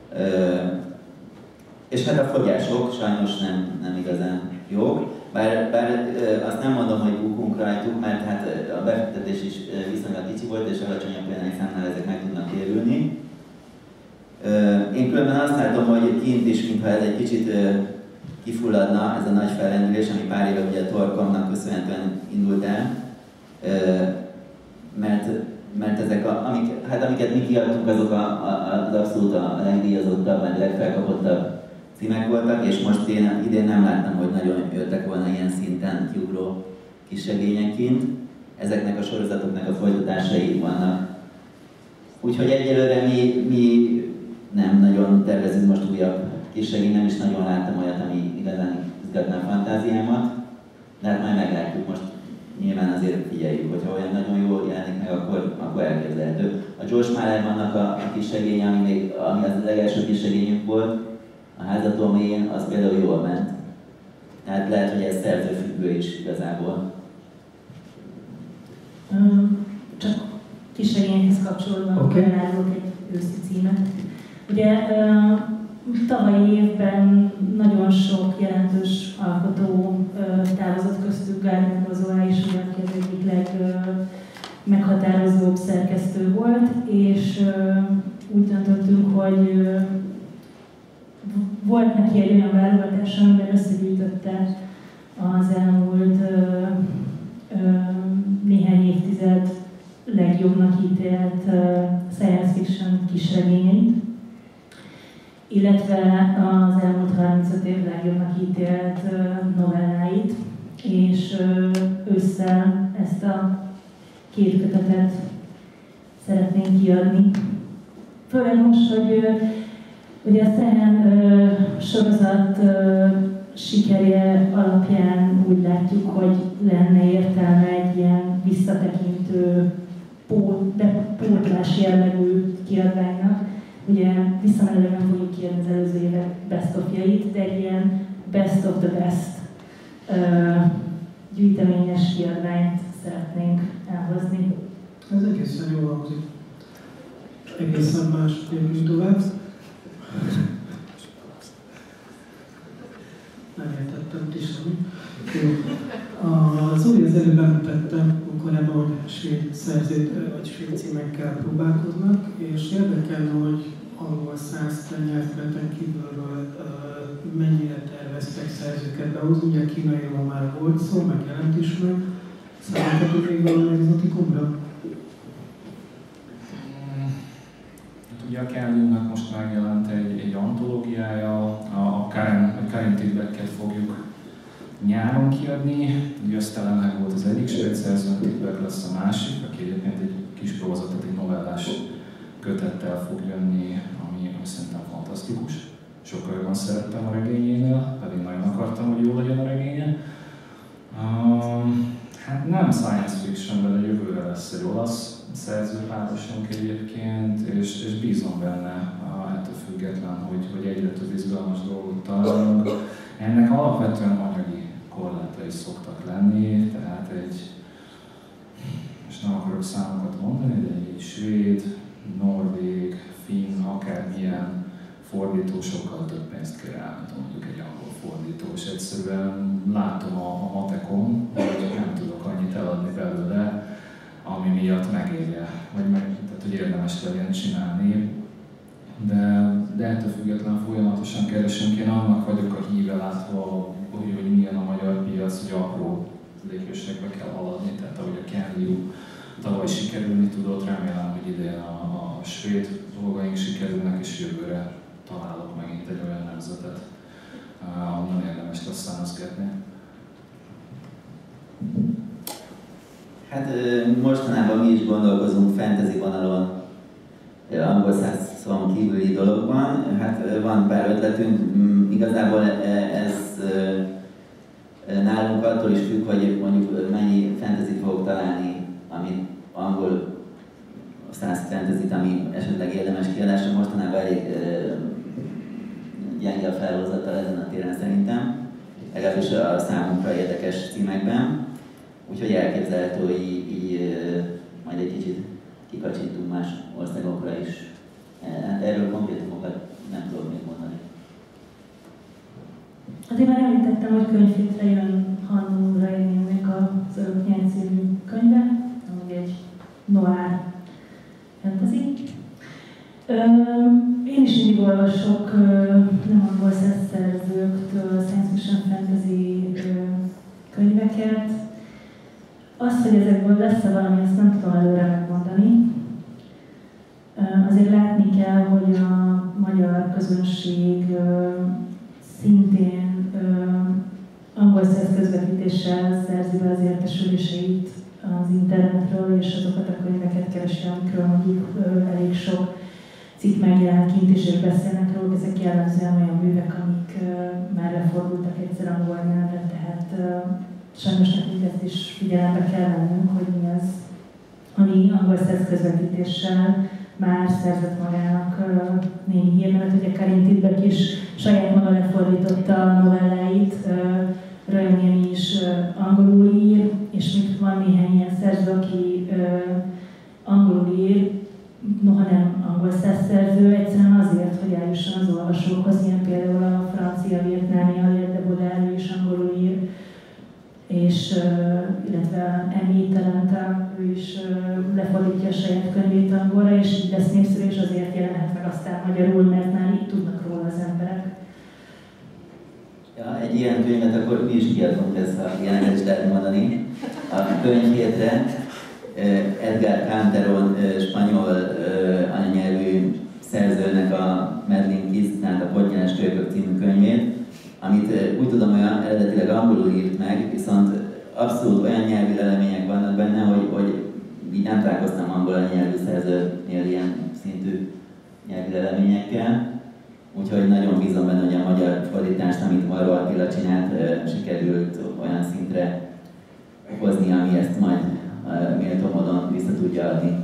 És hát a fogyások sajnos nem, nem igazán jók. Bár, bár azt nem mondom, hogy bukunk rajtuk, mert hát a befektetés is viszonylag kicsi volt, és alacsonyabb példányszámnál ezek meg tudnak térülni. Én különben azt látom, hogy kint is, mintha ez egy kicsit kifulladna, ez a nagy fellendülés, ami pár éve ugye a Torkomnak köszönhetően indult el, mert, mert ezek, a, amik, hát amiket mi kiadtunk, azok a, a, az abszolút a legdíjazottabb, meg legfelkapottabb címek voltak, és most én idén nem láttam, hogy nagyon jöttek volna ilyen szinten kiugró kisregényeként. Ezeknek a sorozatoknak a folytatásai vannak. Úgyhogy egyelőre mi, mi nem nagyon tervezünk most újabb kisregény, nem is nagyon láttam olyat, ami igazán izgatná a fantáziámat, de hát majd meglátjuk most. Nyilván azért figyeljük, hogyha olyan nagyon jól jelenik meg, akkor, akkor elképzelhető. A George Malermannak a, a kisregény, ami, még, ami az legelső kisregényünk volt, a Házatól mélyén, az például jól ment. Tehát lehet, hogy ez szerzőfüggő is igazából. Csak kisregényhez kapcsolódva okay. Elárulok egy őszi címet. Ugye tavalyi évben nagyon sok jelentős alkotó távozott, köztük Gardner Dozola is, aki az egyik legmeghatározóbb szerkesztő volt, és úgy döntöttünk, hogy volt neki egy olyan válogatás, amiben összegyűjtötte az elmúlt ö, ö, néhány évtized legjobbnak ítélt ö, science fiction kisregényeit, illetve az elmúlt harmincöt év legjobbnak ítélt ö, novelláit, és ö, ősszel ezt a két kötetet szeretnénk kiadni. Főleg most, hogy ö, ugye a Szehen ö, sorozat ö, sikerje alapján úgy látjuk, hogy lenne értelme egy ilyen visszatekintő pót, pótlás jellegű kiadványnak. Ugye visszamenőleg nem fogjuk kiadni az előző évek best of-jait, de egy ilyen best of the best ö, gyűjteményes kiadványt szeretnénk elhozni. Ez egészen jól hangzik. Egészen más lépjünk tovább. Nem értettem. tettem is, ami. Az új az előbb említettem korábban, hogy svéd szerzőt vagy svéd címekkel próbálkoznak, és érdekelne, hogy angol száz nyelvterületen kívülről mennyire terveztek szerzőket behozni. Ugye kínairól már volt szó, meg jelent is meg. Számoltatok még valami egzotikumra? Ugye a Kelvinnek most megjelent egy, egy antológiája, a Karen, Karen Tidbecket fogjuk nyáron kiadni. Ugye Ösztelen meg volt az egyik svéd szerző, Tidbeck lesz a másik, aki egyébként egy kis prózatot, egy novellás kötettel fog jönni, ami, ami szerintem fantasztikus. Sokkal jobban szerettem a regényénél, pedig nagyon akartam, hogy jó legyen a regénye. Um, hát nem science fiction, de jövőre lesz egy olasz szerzőpárosunk egyébként, és, és bízom benne, ettől független, hogy, hogy egyre több izgalmas dolgot találunk. Ennek alapvetően anyagi korlátai szoktak lenni, tehát egy, most nem akarok számokat mondani, de egy, egy svéd, norvég, finn, akármilyen fordító sokkal több pénzt kell rá, mint mondjuk egy angol fordító, és egyszerűen látom a, a matekon, hogy nem tudok annyit eladni belőle, ami miatt megérje, vagy meg, tehát hogy érdemes legyen csinálni. De, de ettől függetlenül folyamatosan keresünk. Én annak vagyok a híve látva, hogy, hogy milyen a magyar piac, hogy apró lépésekbe kell haladni, tehát ahogy a Ken Liu tavaly sikerülni tudott, remélem, hogy idén a, a svéd dolgaink sikerülnek, és jövőre találok megint egy olyan nemzetet, ahonnan érdemes lesz számozgatni. Hát mostanában mi is gondolkozunk fantasy vonalon, angol százon kívüli dologban. Hát van pár ötletünk, igazából ez nálunk attól is függ, hogy mondjuk mennyi fantasy fogok találni, ami angol száz fantasy, ami esetleg érdemes kiadásra. Mostanában elég gyenge a felhozata ezen a téren szerintem, legalábbis a számunkra érdekes címekben. Úgyhogy elképzelhető, hogy így, így majd egy kicsit kikacsintunk más országokra is. Hát erről konkrétumokat nem tudok még mondani. Hát én már említettem, hogy könyvhétre jön Hannu Rainének az Örök Nyelv című könyve, ami egy noir fantasy. Én is mindig olvasok nem angol szerzőktől science fiction fantasy könyveket. Azt, hogy ezekből lesz-e valami, azt nem tudom előre megmondani. Azért látni kell, hogy a magyar közönség szintén angol szerzközvetítéssel szerzi be az értesüléseit az internetről, és azokat a könyveket keresi, amikről mondjuk elég sok cikk megjelent kint is, és beszélnek róla. Ezek jellemzően olyan művek, amik már lefordultak egyszer angol nyelvre, tehát sajnos nekünk ezt is figyelembe kell vennünk, hogy mi az, ami angol szerzközvetítéssel már szerzett magának uh, némi hírnevet. Ugye Karin Tidbeck is saját maga lefordította a novelláit, uh, Rajoniemi is uh, angolul ír, és még van néhány ilyen szerző, aki uh, angolul ír, noha nem angol szerző, egyszerűen azért, hogy eljusson az olvasókhoz, ilyen például a francia vietnámi Aliette de Baudelaire is angolul ír, és uh, illetve Emmy Talenta, ő is uh, lefordítja a saját könyvét angolra, és így lesz népszerű, és azért jelenhet meg aztán magyarul, mert már így tudnak róla az emberek. Ja, egy ilyen könyvet akkor mi is kiadunk, ezt a ilyeneket is lehet mondani. A könyvhétre Edgar Canteron, spanyol anyanyelvű szerzőnek a Medlin Kiss, tehát a Pottyenes Kölykök című könyvét, amit úgy tudom, olyan eredetileg angolul írt meg, viszont abszolút olyan nyelvi lelemények vannak benne, hogy, hogy így nem találkoztam angol nyelvű szerzőnél ilyen szintű nyelvi leleményekkel. Úgyhogy nagyon bízom benne, hogy a magyar fordítást, amit Varró Attila csinált, sikerült olyan szintre hozni, ami ezt majd méltó módon vissza tudja adni.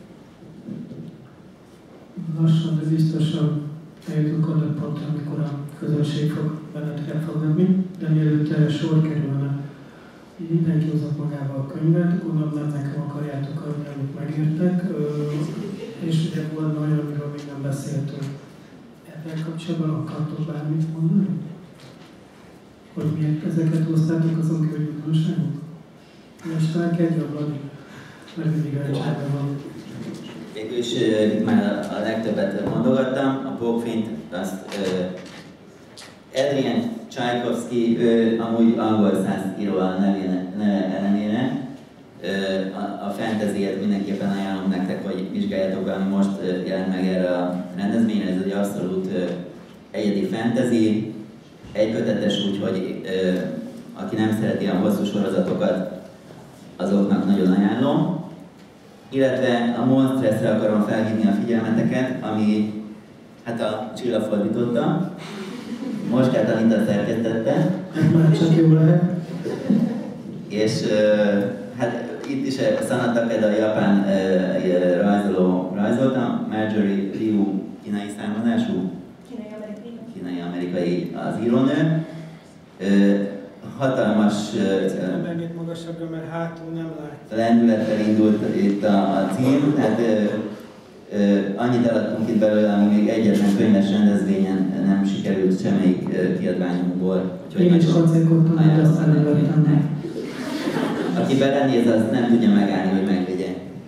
Lassan, de biztosan eljutunk oda pontra, amikor a közönség fog benneteket fogadni, de mielőtt erre sor kerülne, így mindenki hozott magával a könyvet, gondolom nem nekem akarjátok adni, amit megértek, és ugye volna olyan, amiről még nem beszéltünk. Ezzel kapcsolatban akartok bármit mondani? hogy miért ezeket hoztátok azon kívül újdonságok? És talán kezdj abban, mert mindig elcsárban van. Végül is uh, már a legtöbbet mondogattam, a Pókfényt azt uh, Adrian Tchaikovsky, ő amúgy angol száz író a neve ellenére. Uh, a, a fantasyet mindenképpen ajánlom nektek, hogy vizsgáljátok, ami most uh, jelent meg erre a rendezvényre. Ez egy abszolút uh, egyedi fantasy, egykötetes, úgyhogy uh, aki nem szereti a hosszú sorozatokat, azoknak nagyon ajánlom. Illetve a Monstressre akarom felhívni a figyelmeteket, ami hát a Csilla fordította, Moskát Anita szerkesztette. Már csak jó lehet. És uh, hát itt is a Sanat Takeda, a japán uh, rajzoló rajzoltam, Marjorie Liu kínai származású, kínai-amerikai az írónő. Uh, hatalmas uh, megint magasabbra, mert hátul nem lát. Lendülettel indult itt a, a cím, tehát uh, uh, annyit eladtunk itt belőle, ami még egyetlen könyves rendezvényen nem sikerült semmelyik uh, kiadványunkból. Én is kacérkodtam, hogy azt elővettem meg. Aki belenéz, az nem tudja megállni, hogy megvegye.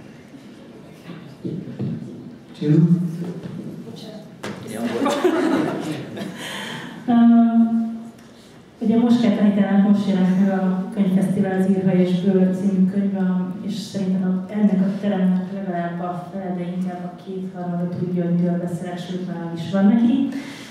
Csillu? Ugye most kell tanítanak, most jelent meg a könyvfesztivál az Írha és Bőr című könyve, és szerintem ennek a teremnek legalább a fele, de inkább a kétharmada tudja, hogy miről beszél, sőt már is van neki.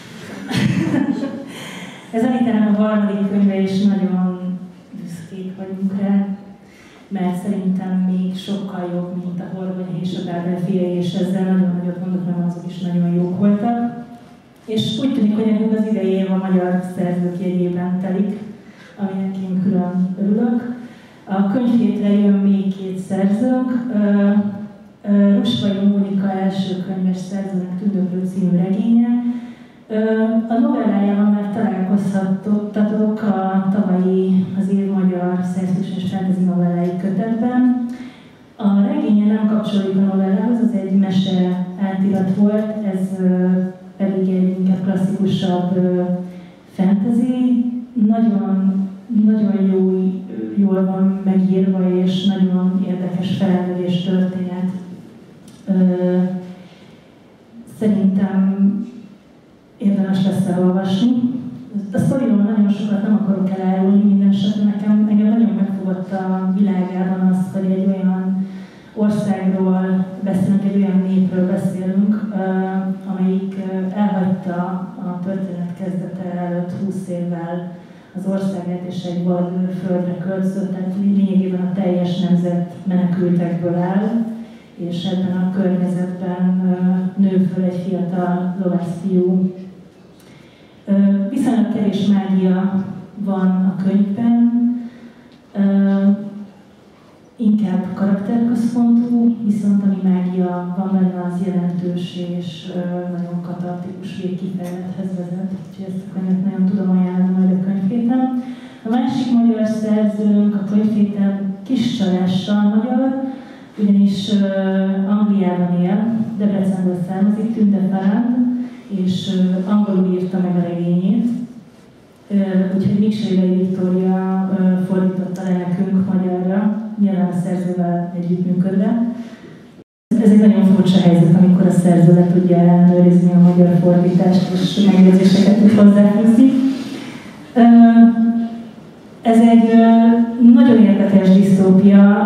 Ez Anitának a harmadik könyve, és nagyon büszkék vagyunk rá, mert szerintem még sokkal jobb, mint a Horgony és a Bábel fiai, és ezzel nagyon nagyot mondok, mert azok is nagyon jók voltak. És úgy tűnik, hogy nekünk az idei év a magyar szerzők jegyében telik, aminek én külön örülök. A könyvhétre jön még két szerzőnk. Rusvai Mónika első könyves szerzőnek Tündöklő című regénye. A novellájával már találkozhattatok a tavalyi az év magyar science fiction és fantasy novellái kötetben. A regénye nem kapcsolódik a novellához, az egy mese átirat volt, ez pedig egy inkább klasszikusabb fantasy, nagyon, nagyon jó, jól van megírva, és nagyon érdekes felelős történet. Szerintem érdemes lesz elolvasni. A sztoriról nagyon sokat nem akarok elárulni, minden esetre nekem engem nagyon megfogott a világában az, hogy egy olyan országról beszélünk, egy olyan népről beszélünk, amelyik elhagyta a történet kezdete előtt húsz évvel az országát, és egy vad földre költözött, tehát lényegében a teljes nemzet menekültekből áll, és ebben a környezetben nő föl egy fiatal lovasz fiú. Viszonylag kevés mágia van a könyvben, inkább karakterközpontú, viszont ami mágia van benne, az jelentős és nagyon katartikus végkifejlethez vezet. Úgyhogy ezt a könyvet nagyon tudom ajánlani majd a könyvhéten. A másik magyar szerzőnk a könyvhéten kis csalással magyar, ugyanis Angliában él, Debrecenből származik, Tünde Ferenc, és angolul írta meg a regényét. Úgyhogy Miksélei Viktória fordította le nekünk magyarra, nyilván a szerzővel együttműködve. Ez egy nagyon furcsa helyzet, amikor a szerző le tudja ellenőrizni a magyar fordítást, és megjegyzéseket tud hozzáfűzni. Ez egy nagyon érdekes disztópia.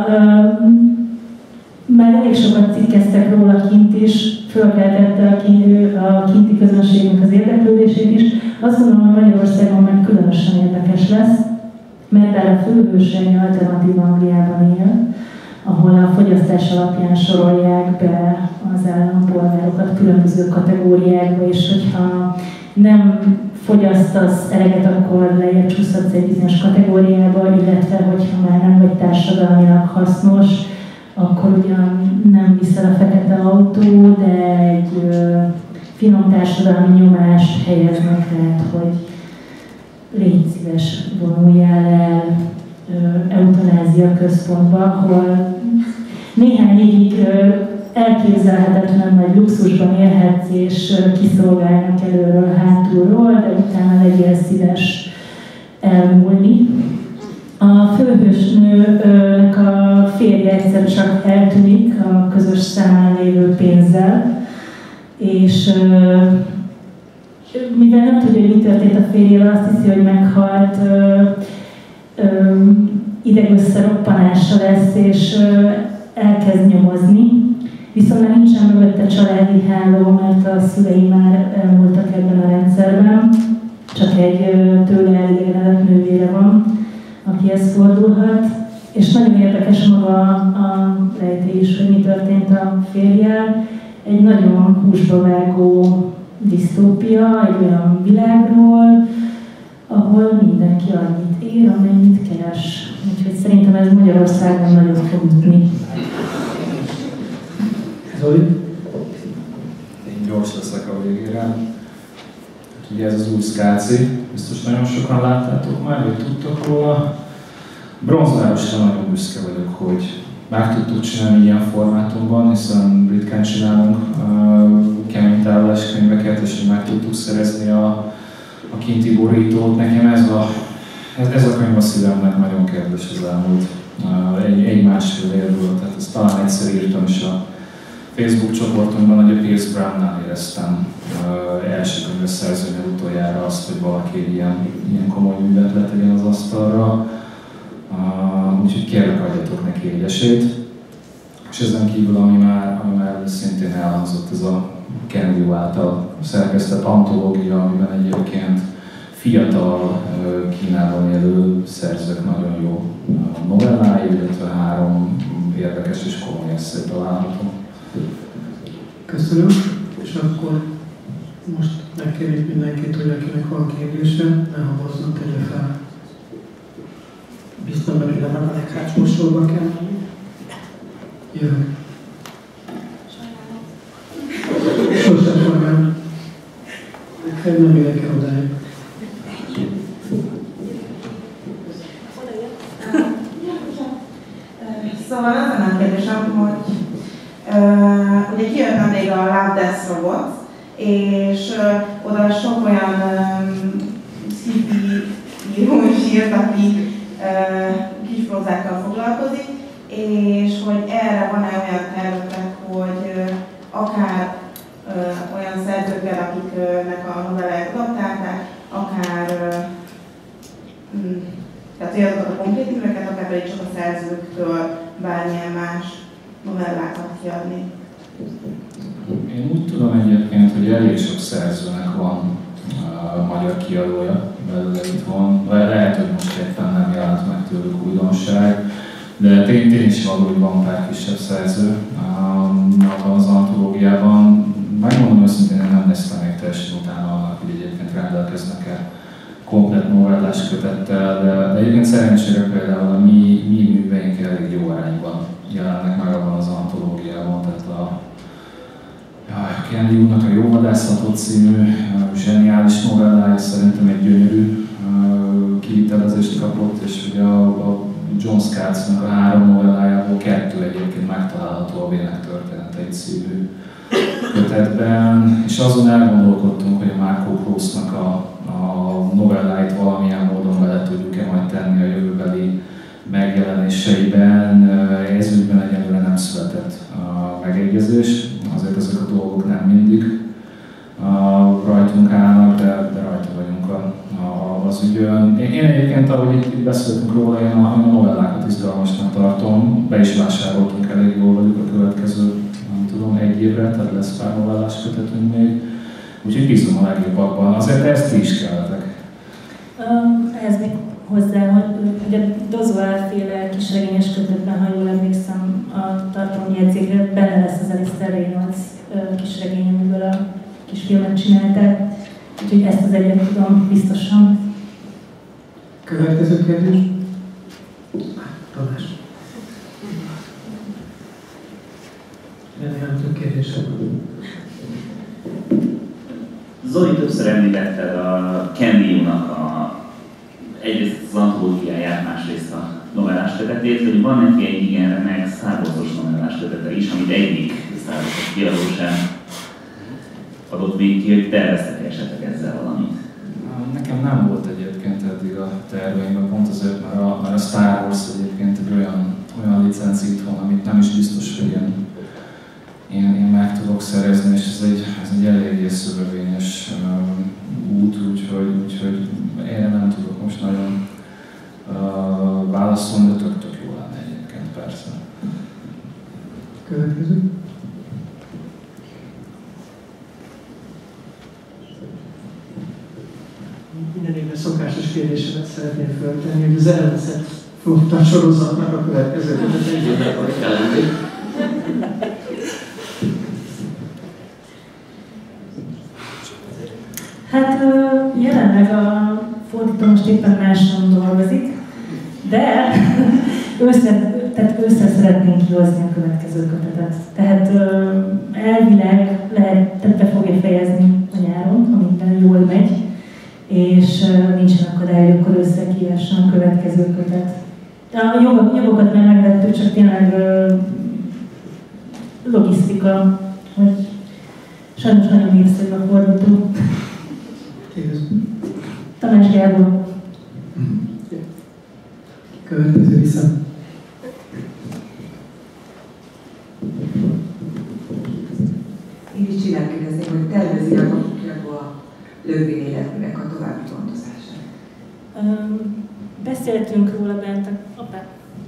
Már elég sokat cikkeztek róla kint is, fölkeltette a kinti közönségünk az érdeklődését is. Azt gondolom, hogy Magyarországon meg különösen érdekes lesz, mert bár a főhőse egy alternatív Angliában él, ahol a fogyasztás alapján sorolják be az állampolgárokat különböző kategóriákba, és hogyha nem fogyasztasz eleget, akkor lejjebb csúszhatsz egy bizonyos kategóriába, illetve hogyha már nem vagy társadalmilag hasznos, akkor ugyan nem viszel a fekete autó, de egy ö, finom társadalmi nyomást helyeznek rád, hogy légy szíves, vonuljál el ö, eutanázia központba, ahol néhány évig ö, elképzelhetetlen nagy luxusban élhetsz, és ö, kiszolgálnak előről, hátulról, de utána legyél szíves elmúlni. A főhősnőnek a férje egyszer csak eltűnik a közös számán lévő pénzzel, és mivel nem tudja, hogy mi történt a férjével, azt hiszi, hogy meghalt, idegösszeroppanása lesz, és elkezd nyomozni. Viszont már nincsen mögötte családi háló, mert a szülei már elmúltak ebben a rendszerben. Csak egy tőle elidegenedett nővére van, akihez fordulhat. És nagyon érdekes maga a rejtély is, hogy mi történt a férjel. Egy nagyon húsba vágó disztópia, egy olyan világról, ahol mindenki annyit ér, amennyit keres. Úgyhogy szerintem ez Magyarországon nagyon fog ütni. Zoli? Én gyors leszek a végére. Ugye ez az új Skáci, biztos nagyon sokan láttátok már, vagy tudtok róla. Bronzvárosra nagyon büszke vagyok, hogy meg tudtuk csinálni ilyen formátumban, hiszen ritkán csinálunk uh, kemény távolás könyveket, és meg tudtuk szerezni a, a kinti borítót. Nekem ez a, ez, ez a könyv a szívemnek nagyon kedves az elmúlt uh, egy, egy másfél évből. Tehát ezt talán egyszer írtam is a Facebook csoportunkban, hogy a Pierce Brownnál éreztem uh, első könyves szerzőnél utoljára azt, hogy valaki ilyen, ilyen komoly művet letegyen az asztalra. Uh, úgyhogy kérlek, adjatok neki egy esélyt. És ezen kívül, ami már, ami már szintén elhangzott, ez a Ken Liu által szerkesztett antológia, amiben egyébként fiatal uh, Kínában élő szerzők nagyon jó uh, novellái, illetve három érdekes és komoly esszé található. Köszönöm, és akkor most megkérjük mindenkit, hogy akinek van kérdése, ne habozzon, tegye fel. Biztos benne, hogy nem a leghátsó sorba kell menni. Jövök. Sosem fogom. Nem érek el odáig. Szóval az a nem kérdésem, hogy uh, ugye kijött nemrég a Love Death Robot, és uh, oda sok olyan um, sci-fi író is írt, aki uh, kisprózákkal foglalkozik, és hogy erre van-e olyan tervetek, hogy uh, akár uh, olyan szerzőkkel, akiknek a novelláit adaptálták, akár uh, mm, tehát hogy azokat a konkrét műveket, akár pedig csak a szerzőktől bármilyen más novellákat kiadni. Én úgy tudom egyébként, hogy elég sok szerzőnek van uh, magyar kiadója belőle itt van. Lehet, hogy most éppen nem jelent meg tőlük újdonság, de tény, tény is való, hogy van pár kisebb szerző uh, az antológiában. Megmondom őszintén, én nem néztem még teljesen utána annak, hogy egyébként rendelkeznek-e komplett novellás kötettel, de, de egyébként szerencsére például a mi, mi műveink elég jó arányban jelennek meg abban az antológiában, tehát a Ken Liu-nak a Jó vadászatot című zseniális novellája szerintem egy gyönyörű kivitelezést kapott, és ugye a, a John Scott's-nak a három novellájából kettő egyébként megtalálható a Vének történetei című kötetben, és azon elgondolkodtunk, hogy a Marco Proustnak a, a novelláit valamilyen módon bele tudjuk-e majd tenni a jövőbeli megjelenéseiben. Ez ügyben egyelőre nem született a megegyezés, azért ezek a dolgok nem mindig rajtunk állnak, de, de rajta vagyunk a, a, az ügyön. Én, én egyébként, ahogy itt, itt beszéltünk róla, én a, a novellákat izgalmasnak tartom, be is vásároltunk elég jól vagyok a következő, nem tudom, egy évre, tehát lesz pár novellás kötetünk még. Úgyhogy bízom a legjobbakban. Azért ezt ti is kelletek. Um, ehhez még hozzá, hogy ugye Dozwell-féle kisregényes kötetben, ha jól emlékszem, a tartalmi jegyzékre benne lesz az Alistair Reynolds kisregény, amiből a kisfilmet csinálták. Úgyhogy ezt az egyet tudom biztosan. Következő kérdés. Tamás. Remélem több kérdésem. Zoli, többször említetted a Ken Liu-nak a, egyrészt az antológiáját, másrészt a novellás kötetét, hogy van neki egy igen remek Star Wars-os novellás kötete is, amit egyik Star Wars-os kiadó sem adott még ki, hogy terveztek esetleg ezzel valamit. Nekem nem volt egyébként eddig a terveinkben, pont azért, mert a, mert a Star Wars egyébként egy olyan, olyan licenc itthon, amit nem is biztos, hogy én, én, én meg tudok szerezni, és ez egy, ez egy eléggé szövevényes um, út, úgyhogy, úgyhogy erre nem tudok most nagyon uh, válaszolni, de tök, tök jó lenne egyébként, persze. Következő. Minden évben szokásos kérdésemet szeretném föltenni, hogy az elveszett flotta sorozatnak a következő köteteiben vagy kell lenni. Hát jelenleg a fordító most éppen máson dolgozik, de össze, tehát össze szeretnénk kihozni a következő kötetet. Tehát elvileg lehet, tehát be fogja fejezni a nyáron, amiben jól megy, és nincsen akadály, hogy akkor összekívásson a következő kötet. A jogok, jogokat már megvettük, csak tényleg logisztika, hogy sajnos nagyon népszerű a fordító. Tamás Gábor. Következő vissza. Én is csinál kérdezni, hogy tervezi a napokjából a Löwin életműnek a további pontozását. Um, beszéltünk róla bent a... Opa.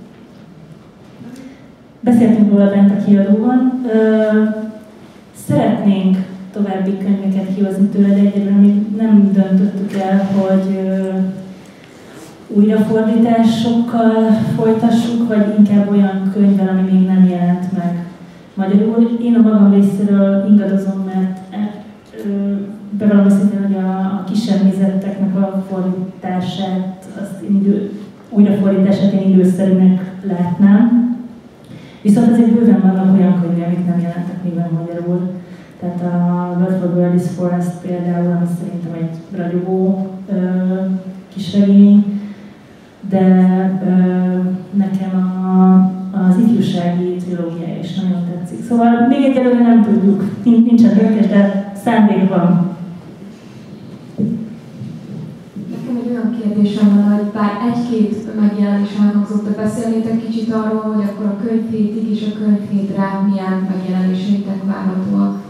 Beszéltünk róla bent a kiadóban. Uh, szeretnénk további könyveket kihozni tőle, de egyébként még nem döntöttük el, hogy uh, újrafordításokkal folytassuk, vagy inkább olyan könyvvel, ami még nem jelent meg magyarul. Én a magam részéről ingadozom, mert uh, bevallom szintén, hogy a, a kisebb nézetteknek a fordítását, azt idő, újrafordítását én időszerűnek látnám. Viszont azért bőven vannak olyan könyvek, amik nem jelentek még meg magyarul. Tehát a Word for World is Forest például, ami szerintem egy ragyogó ö, kis regény, de ö, nekem a, az ifjúsági trilógiája is nagyon tetszik. Szóval még egyelőre nem tudjuk, nincsen döntés, de szándék van. Nekem egy olyan kérdésem van, hogy bár egy-két megjelenés elhangzott, de beszélnétek kicsit arról, hogy akkor a könyvhétig és a könyvhétre milyen megjelenéseitek várhatóak.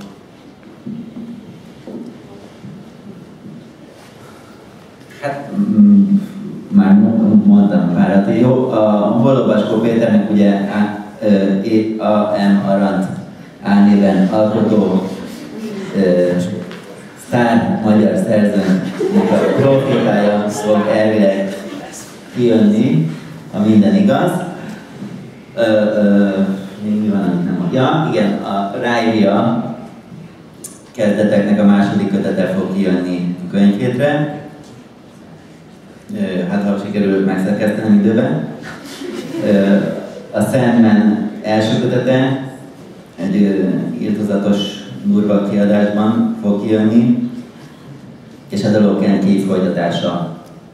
Hát, mm, már mondtam párat. Jó, a Holobaskó Péternek ugye A M Arant álnéven alkotó sztár magyar szerzőnek a profétája fog elvileg kijönni, ha minden igaz. Ö, ö, még mi van, amit nem mondja? Ja, igen, a Rájvia kezdeteknek a második kötete fog kijönni a könyvhétre. Hát ha sikerül megszerkesztenem időben. A Sandman első kötete egy írtozatos durva kiadásban fog kijönni, és a Lock and Key folytatása.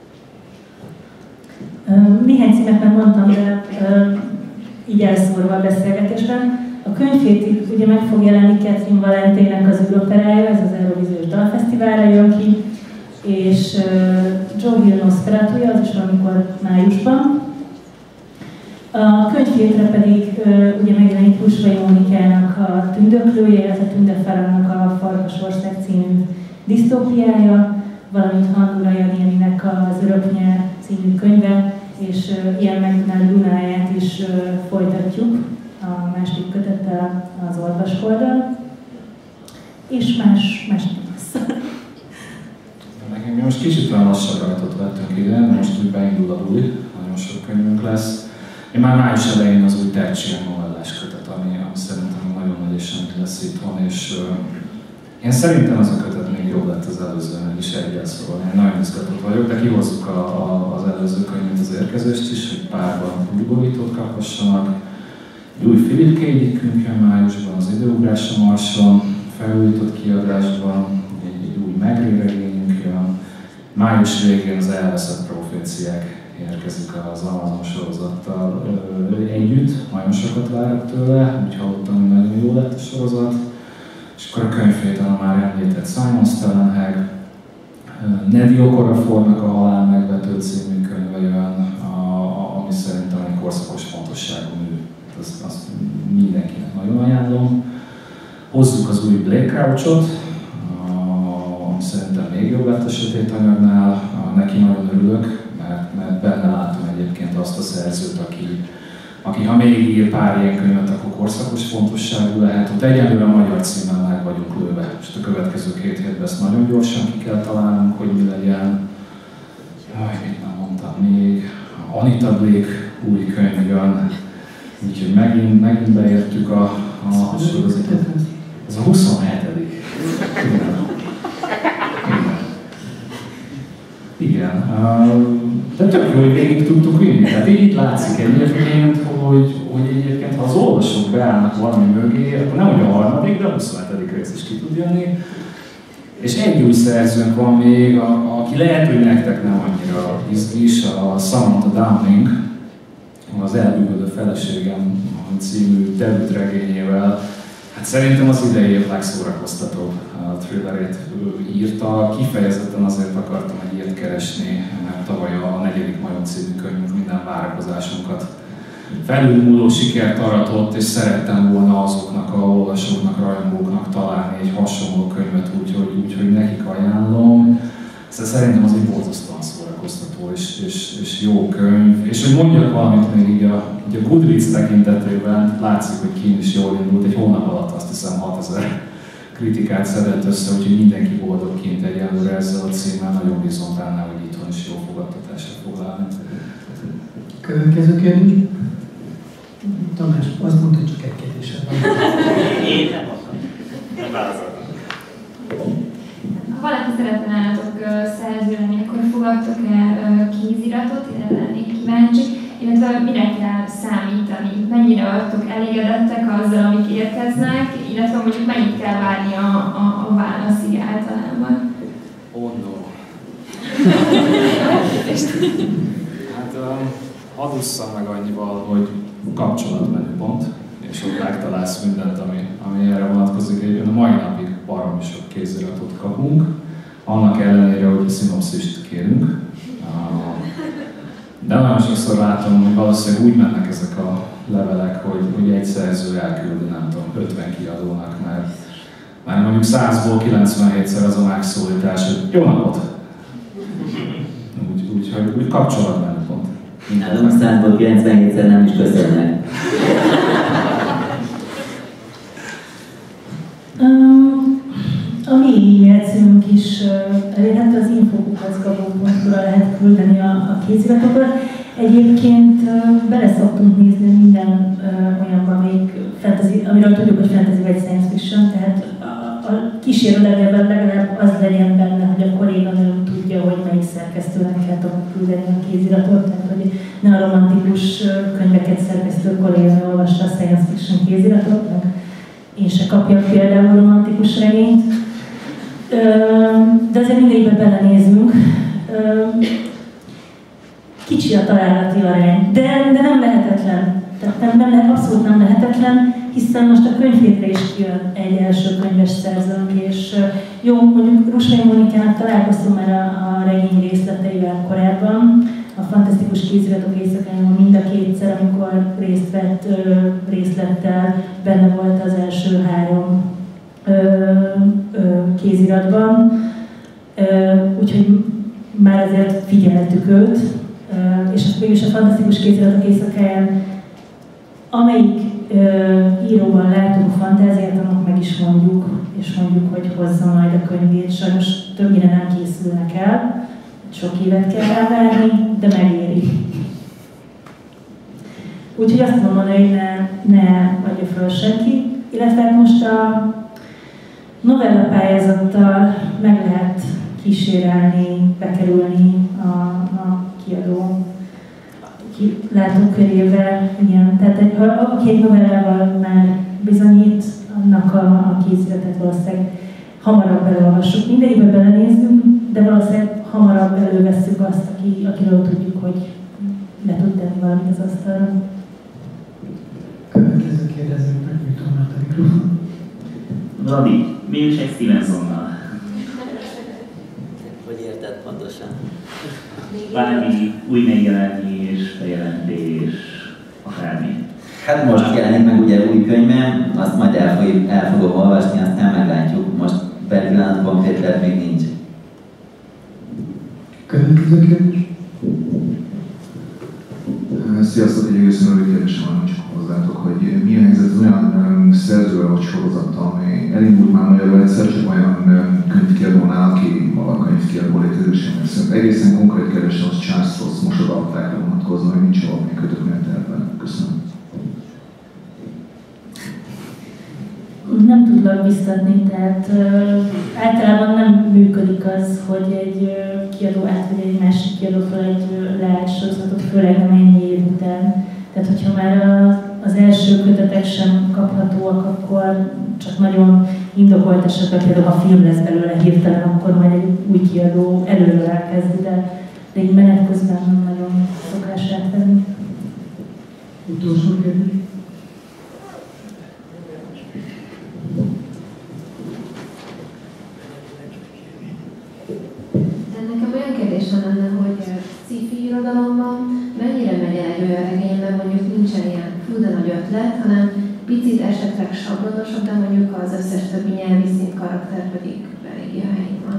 Néhány címet már mondtam, de így elszórva a beszélgetésben. A könyvhétig ugye meg fog jelenni Catherine Valentének az űroperája, ez az Eurovíziós Dalfesztiválra jön ki, és uh, Joe Hill Nosferatuja, az is valamikor májusban. A könyvhétre pedig uh, ugye megjelenik Húsvai Mónikának a Tündöklője, illetve Tündefárának a Farkasország című disztópiája, valamint Handura Janinek az Öröknyár című könyve, és uh, ilyen Megdunál Dunáját is uh, folytatjuk a második kötettel, az Olvaskoldal, és más, más nem lesz. Mi most kicsit olyan lassabb rajtot vettünk ide, de most úgy beindul a buli, nagyon sok könyvünk lesz. Én már május elején az új Tercsián novellás kötet, ami, ami szerintem nagyon nagy esemény lesz itthon, és uh, én szerintem ez a kötet még jobb lett az előzőnél is egyel szóval. Én nagyon izgatott vagyok, de kihozzuk a, a, az előző könyvet, az érkezést is, hogy párban új borítót kaphassanak. Egy új Philip K. Dick könyv jön májusban, az Időugrás a Marson, felújított kiadásban, egy, egy új Megri regényünk jön. Május végén az Elveszett proféciák érkezik az Amazon sorozattal ö, együtt, nagyon sokat várok tőle, úgy hallottam, hogy nagyon jó lett a sorozat. És akkor a könyvhéten a már említett Simon Stellenhag, Nedi Okorafornak a Halál megvető című könyve jön, ami szerintem egy korszakos fontosságú mű. Azt, azt mindenkinek nagyon ajánlom. Hozzuk az új Blake Crouchot, ami szerintem még jobb lett a Sötét Anyagnál. Neki nagyon örülök, mert, mert benne látom egyébként azt a szerzőt, aki, aki ha még ír pár ilyen könyvet, akkor korszakos fontosságú lehet. Ott egyelőre a magyar címmel meg vagyunk lőve. És a következő két hétben ezt nagyon gyorsan ki kell találnunk, hogy mi legyen. Jaj, mit nem mondtam még. Anita Blake új könyv jön, úgyhogy megint, megint beértük a, a sorozatot. Ez a huszonhetedik. Igen. De tök jó, hogy végig tudtuk vinni. Tehát így látszik egyébként, hogy, hogy egyébként, ha az olvasók beállnak valami mögé, akkor nem ugye a harmadik, de a huszonhetedik rész is ki tud jönni. És egy új szerzőnk van még, a, aki lehet, hogy nektek nem annyira izgis, a Samantha Downing, az Elbűvölő feleségem című debütregényével. Hát szerintem az idei év legszórakoztatóbb thrillerét írta. Kifejezetten azért akartam egy ilyet keresni, mert tavaly a negyedik majom című könyvünk minden várakozásunkat felülmúló sikert aratott, és szerettem volna azoknak a olvasóknak, rajongóknak találni egy hasonló könyvet, úgyhogy úgy, hogy nekik ajánlom. Szóval szerintem az egy borzasztóan szórakoztató és, és, és jó könyv. És hogy mondjak valamit még így a, így a Goodreads tekintetében, látszik, hogy kín is jól indult, egy hónap alatt azt hiszem hatezer kritikát szedett össze, úgyhogy mindenki boldog kint egyelőre ezzel a címmel, nagyon bízom benne, hogy itthon is jó fogadtatásra fog állni. Következő kérdés. Tamás, azt mondta, hogy csak egy kérdésed van. Én nem mondtam. Nem válaszoltam. Ha valaki szeretne nálatok szerző lenni, akkor fogadtok el kéziratot, én lennék kíváncsi, illetve mire kell számítani, mennyire vagytok elégedettek azzal, amik érkeznek, illetve mondjuk mennyit kell várni a, a, a válaszig általában. Oh no. Hát um, hadd ússzam meg annyival, hogy kapcsolatmenüpont, és ott megtalálsz mindent, ami, ami erre vonatkozik. Egyébként a mai napig baromi sok kéziratot kapunk, annak ellenére, hogy a szinopszist kérünk. De nagyon sokszor látom, hogy valószínűleg úgy mennek ezek a levelek, hogy, hogy egy szerző elküldi, nem tudom, ötven kiadónak, mert már mondjuk százból kilencvenhétszer az a megszólítás, hogy jó napot! Úgyhogy úgy, úgy, úgy kapcsolatmenüpont. Nálunk százból kilencvenhétszer nem is köszönnek. Um, a mi e-mail címünk is uh, elérhető, az info kukac gabó pont hu-ra lehet küldeni a, a kéziratokat. Egyébként uh, bele szoktunk nézni minden uh, olyanban, még fantasy, amiről tudjuk, hogy fantasy vagy science fiction, tehát a, a kísérő levélben legalább az legyen benne, hogy a kolléganő tudja, hogy melyik szerkesztőnek kell tovább küldeni a kéziratot, tehát hogy ne a romantikus könyveket szerkesztő kolléganő olvassa a science fiction kéziratot, meg én se kapjak például romantikus regényt. De azért mindegyikben belenézünk. Kicsi a találati arány, de, de nem lehetetlen. Tehát nem, nem, abszolút nem lehetetlen, hiszen most a könyvhétre is kijön egy első könyves szerzőnk, és jó, mondjuk Rusai Mónikának találkoztunk már a, a regény részleteivel korábban, a fantasztikus kéziratok éjszakájában mind a kétszer, amikor részt vett ö, részlettel, benne volt az első három ö, ö, kéziratban, ö, úgyhogy már azért figyeltük őt, ö, és mégis a fantasztikus kéziratok éjszakáján, amelyik ö, íróban látunk fantáziát, annak meg is mondjuk, és mondjuk, hogy hozza majd a könyvét. Sajnos többnyire nem készülnek el, sok évet kell elvárni, de megéri. Úgyhogy azt mondom mondani, hogy ne, ne adja föl senki, illetve most a novella pályázattal meg lehet kísérelni, bekerülni a, a kiadó látókörébe. Igen. Tehát egy, ha aki egy novellával már bizonyít, annak a, a kéziratát valószínűleg hamarabb elolvassuk. Mindegyikben belenézzünk, de valószínűleg hamarabb elővesszük azt, aki, akiről tudjuk, hogy le tud tenni valamit az asztalra. Következő kérdezőnek nyújtom át a mikrofon. Radi, mi is egy Stevensonnal? Hogy pontosan? Bármi új megjelenés, bejelentés, akármi. Hát most jelenik meg ugye új könyvem, azt majd el, fog, el fogom olvasni, aztán meglátjuk. Most per pillanat konkrét lett még nincs. Következő kérdés? Sziasztok, egy egészen rövid kérdésem van csak hozzátok, hogy mi a helyzet az olyan um, szerzővel vagy sorozattal, amely elindult már magyarul egyszer, csak olyan um, könyvkiadónál, aki maga könyvkiadó létezésén beszélt. Egészen konkrét kérdésem az Charles Ross mosodattákra vonatkozóan, hogy nincs valamilyen kötött tervben. Köszönöm. Nem tudlak biztatni, tehát uh, általában nem működik az, hogy egy uh, kiadó átvegy egy másik kiadó fel egy uh, leállt sorozatot, főleg nem ennyi év után. Tehát hogyha már a, az első kötetek sem kaphatóak, akkor csak nagyon indokolt esetben, például ha film lesz belőle hirtelen, akkor majd egy új kiadó előről elkezdi, de, de így menet közben nem nagyon szokás átvenni. Utolsó kérdés. Nekem olyan kérdésem lenne, hogy sci-fi irodalomban mennyire megy el egy olyan regényben, mondjuk nincsen ilyen fú de nagy ötlet, hanem picit esetleg sablonosabb, de mondjuk az összes többi nyelvi szint karakter pedig eléggé a helyén van.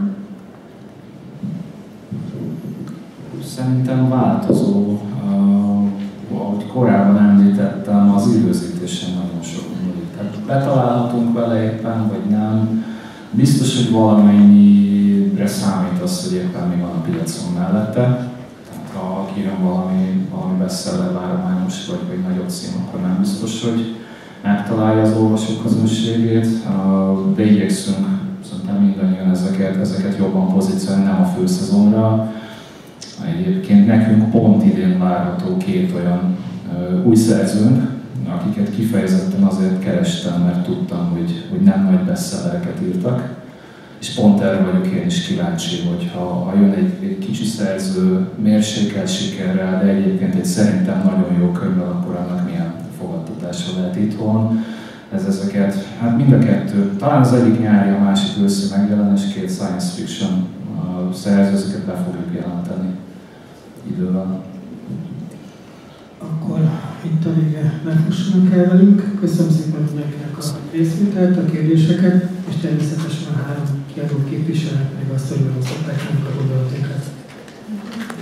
Szerintem változó. Uh, ahogy korábban említettem, az időzítésen nagyon sok múlik. Tehát betalálhatunk vele éppen, vagy nem. Biztos, hogy valamennyire számít az, hogy éppen mi van a piacon mellette. Tehát ha kijön valami, valami bestseller várományos vagy, vagy nagyobb cím, akkor nem biztos, hogy megtalálja az olvasók közönségét. De igyekszünk szerintem mindannyian ezeket, ezeket jobban pozícionálni, nem a főszezonra. Egyébként nekünk pont idén várható két olyan új szerzőnk, akiket kifejezetten azért kerestem, mert tudtam, hogy, hogy nem nagy bestsellereket írtak. És pont erre vagyok én is kíváncsi, hogy ha, ha jön egy, egy kicsi szerző mérsékelt sikerrel, de egyébként egy szerintem nagyon jó könyvvel, akkor annak milyen fogadtatása lehet itthon. Ez ezeket, hát mind a kettő, talán az egyik nyári, a másik őszi megjelenés, két science fiction szerzőzőket be fogjuk jelenteni idővel. Akkor itt a vége megfussanak el velünk. Köszönöm szépen mindenkinek a részvételt, a kérdéseket, és természetesen a három kiadó képviselőnek meg azt, hogy megosztották a gondolatokat.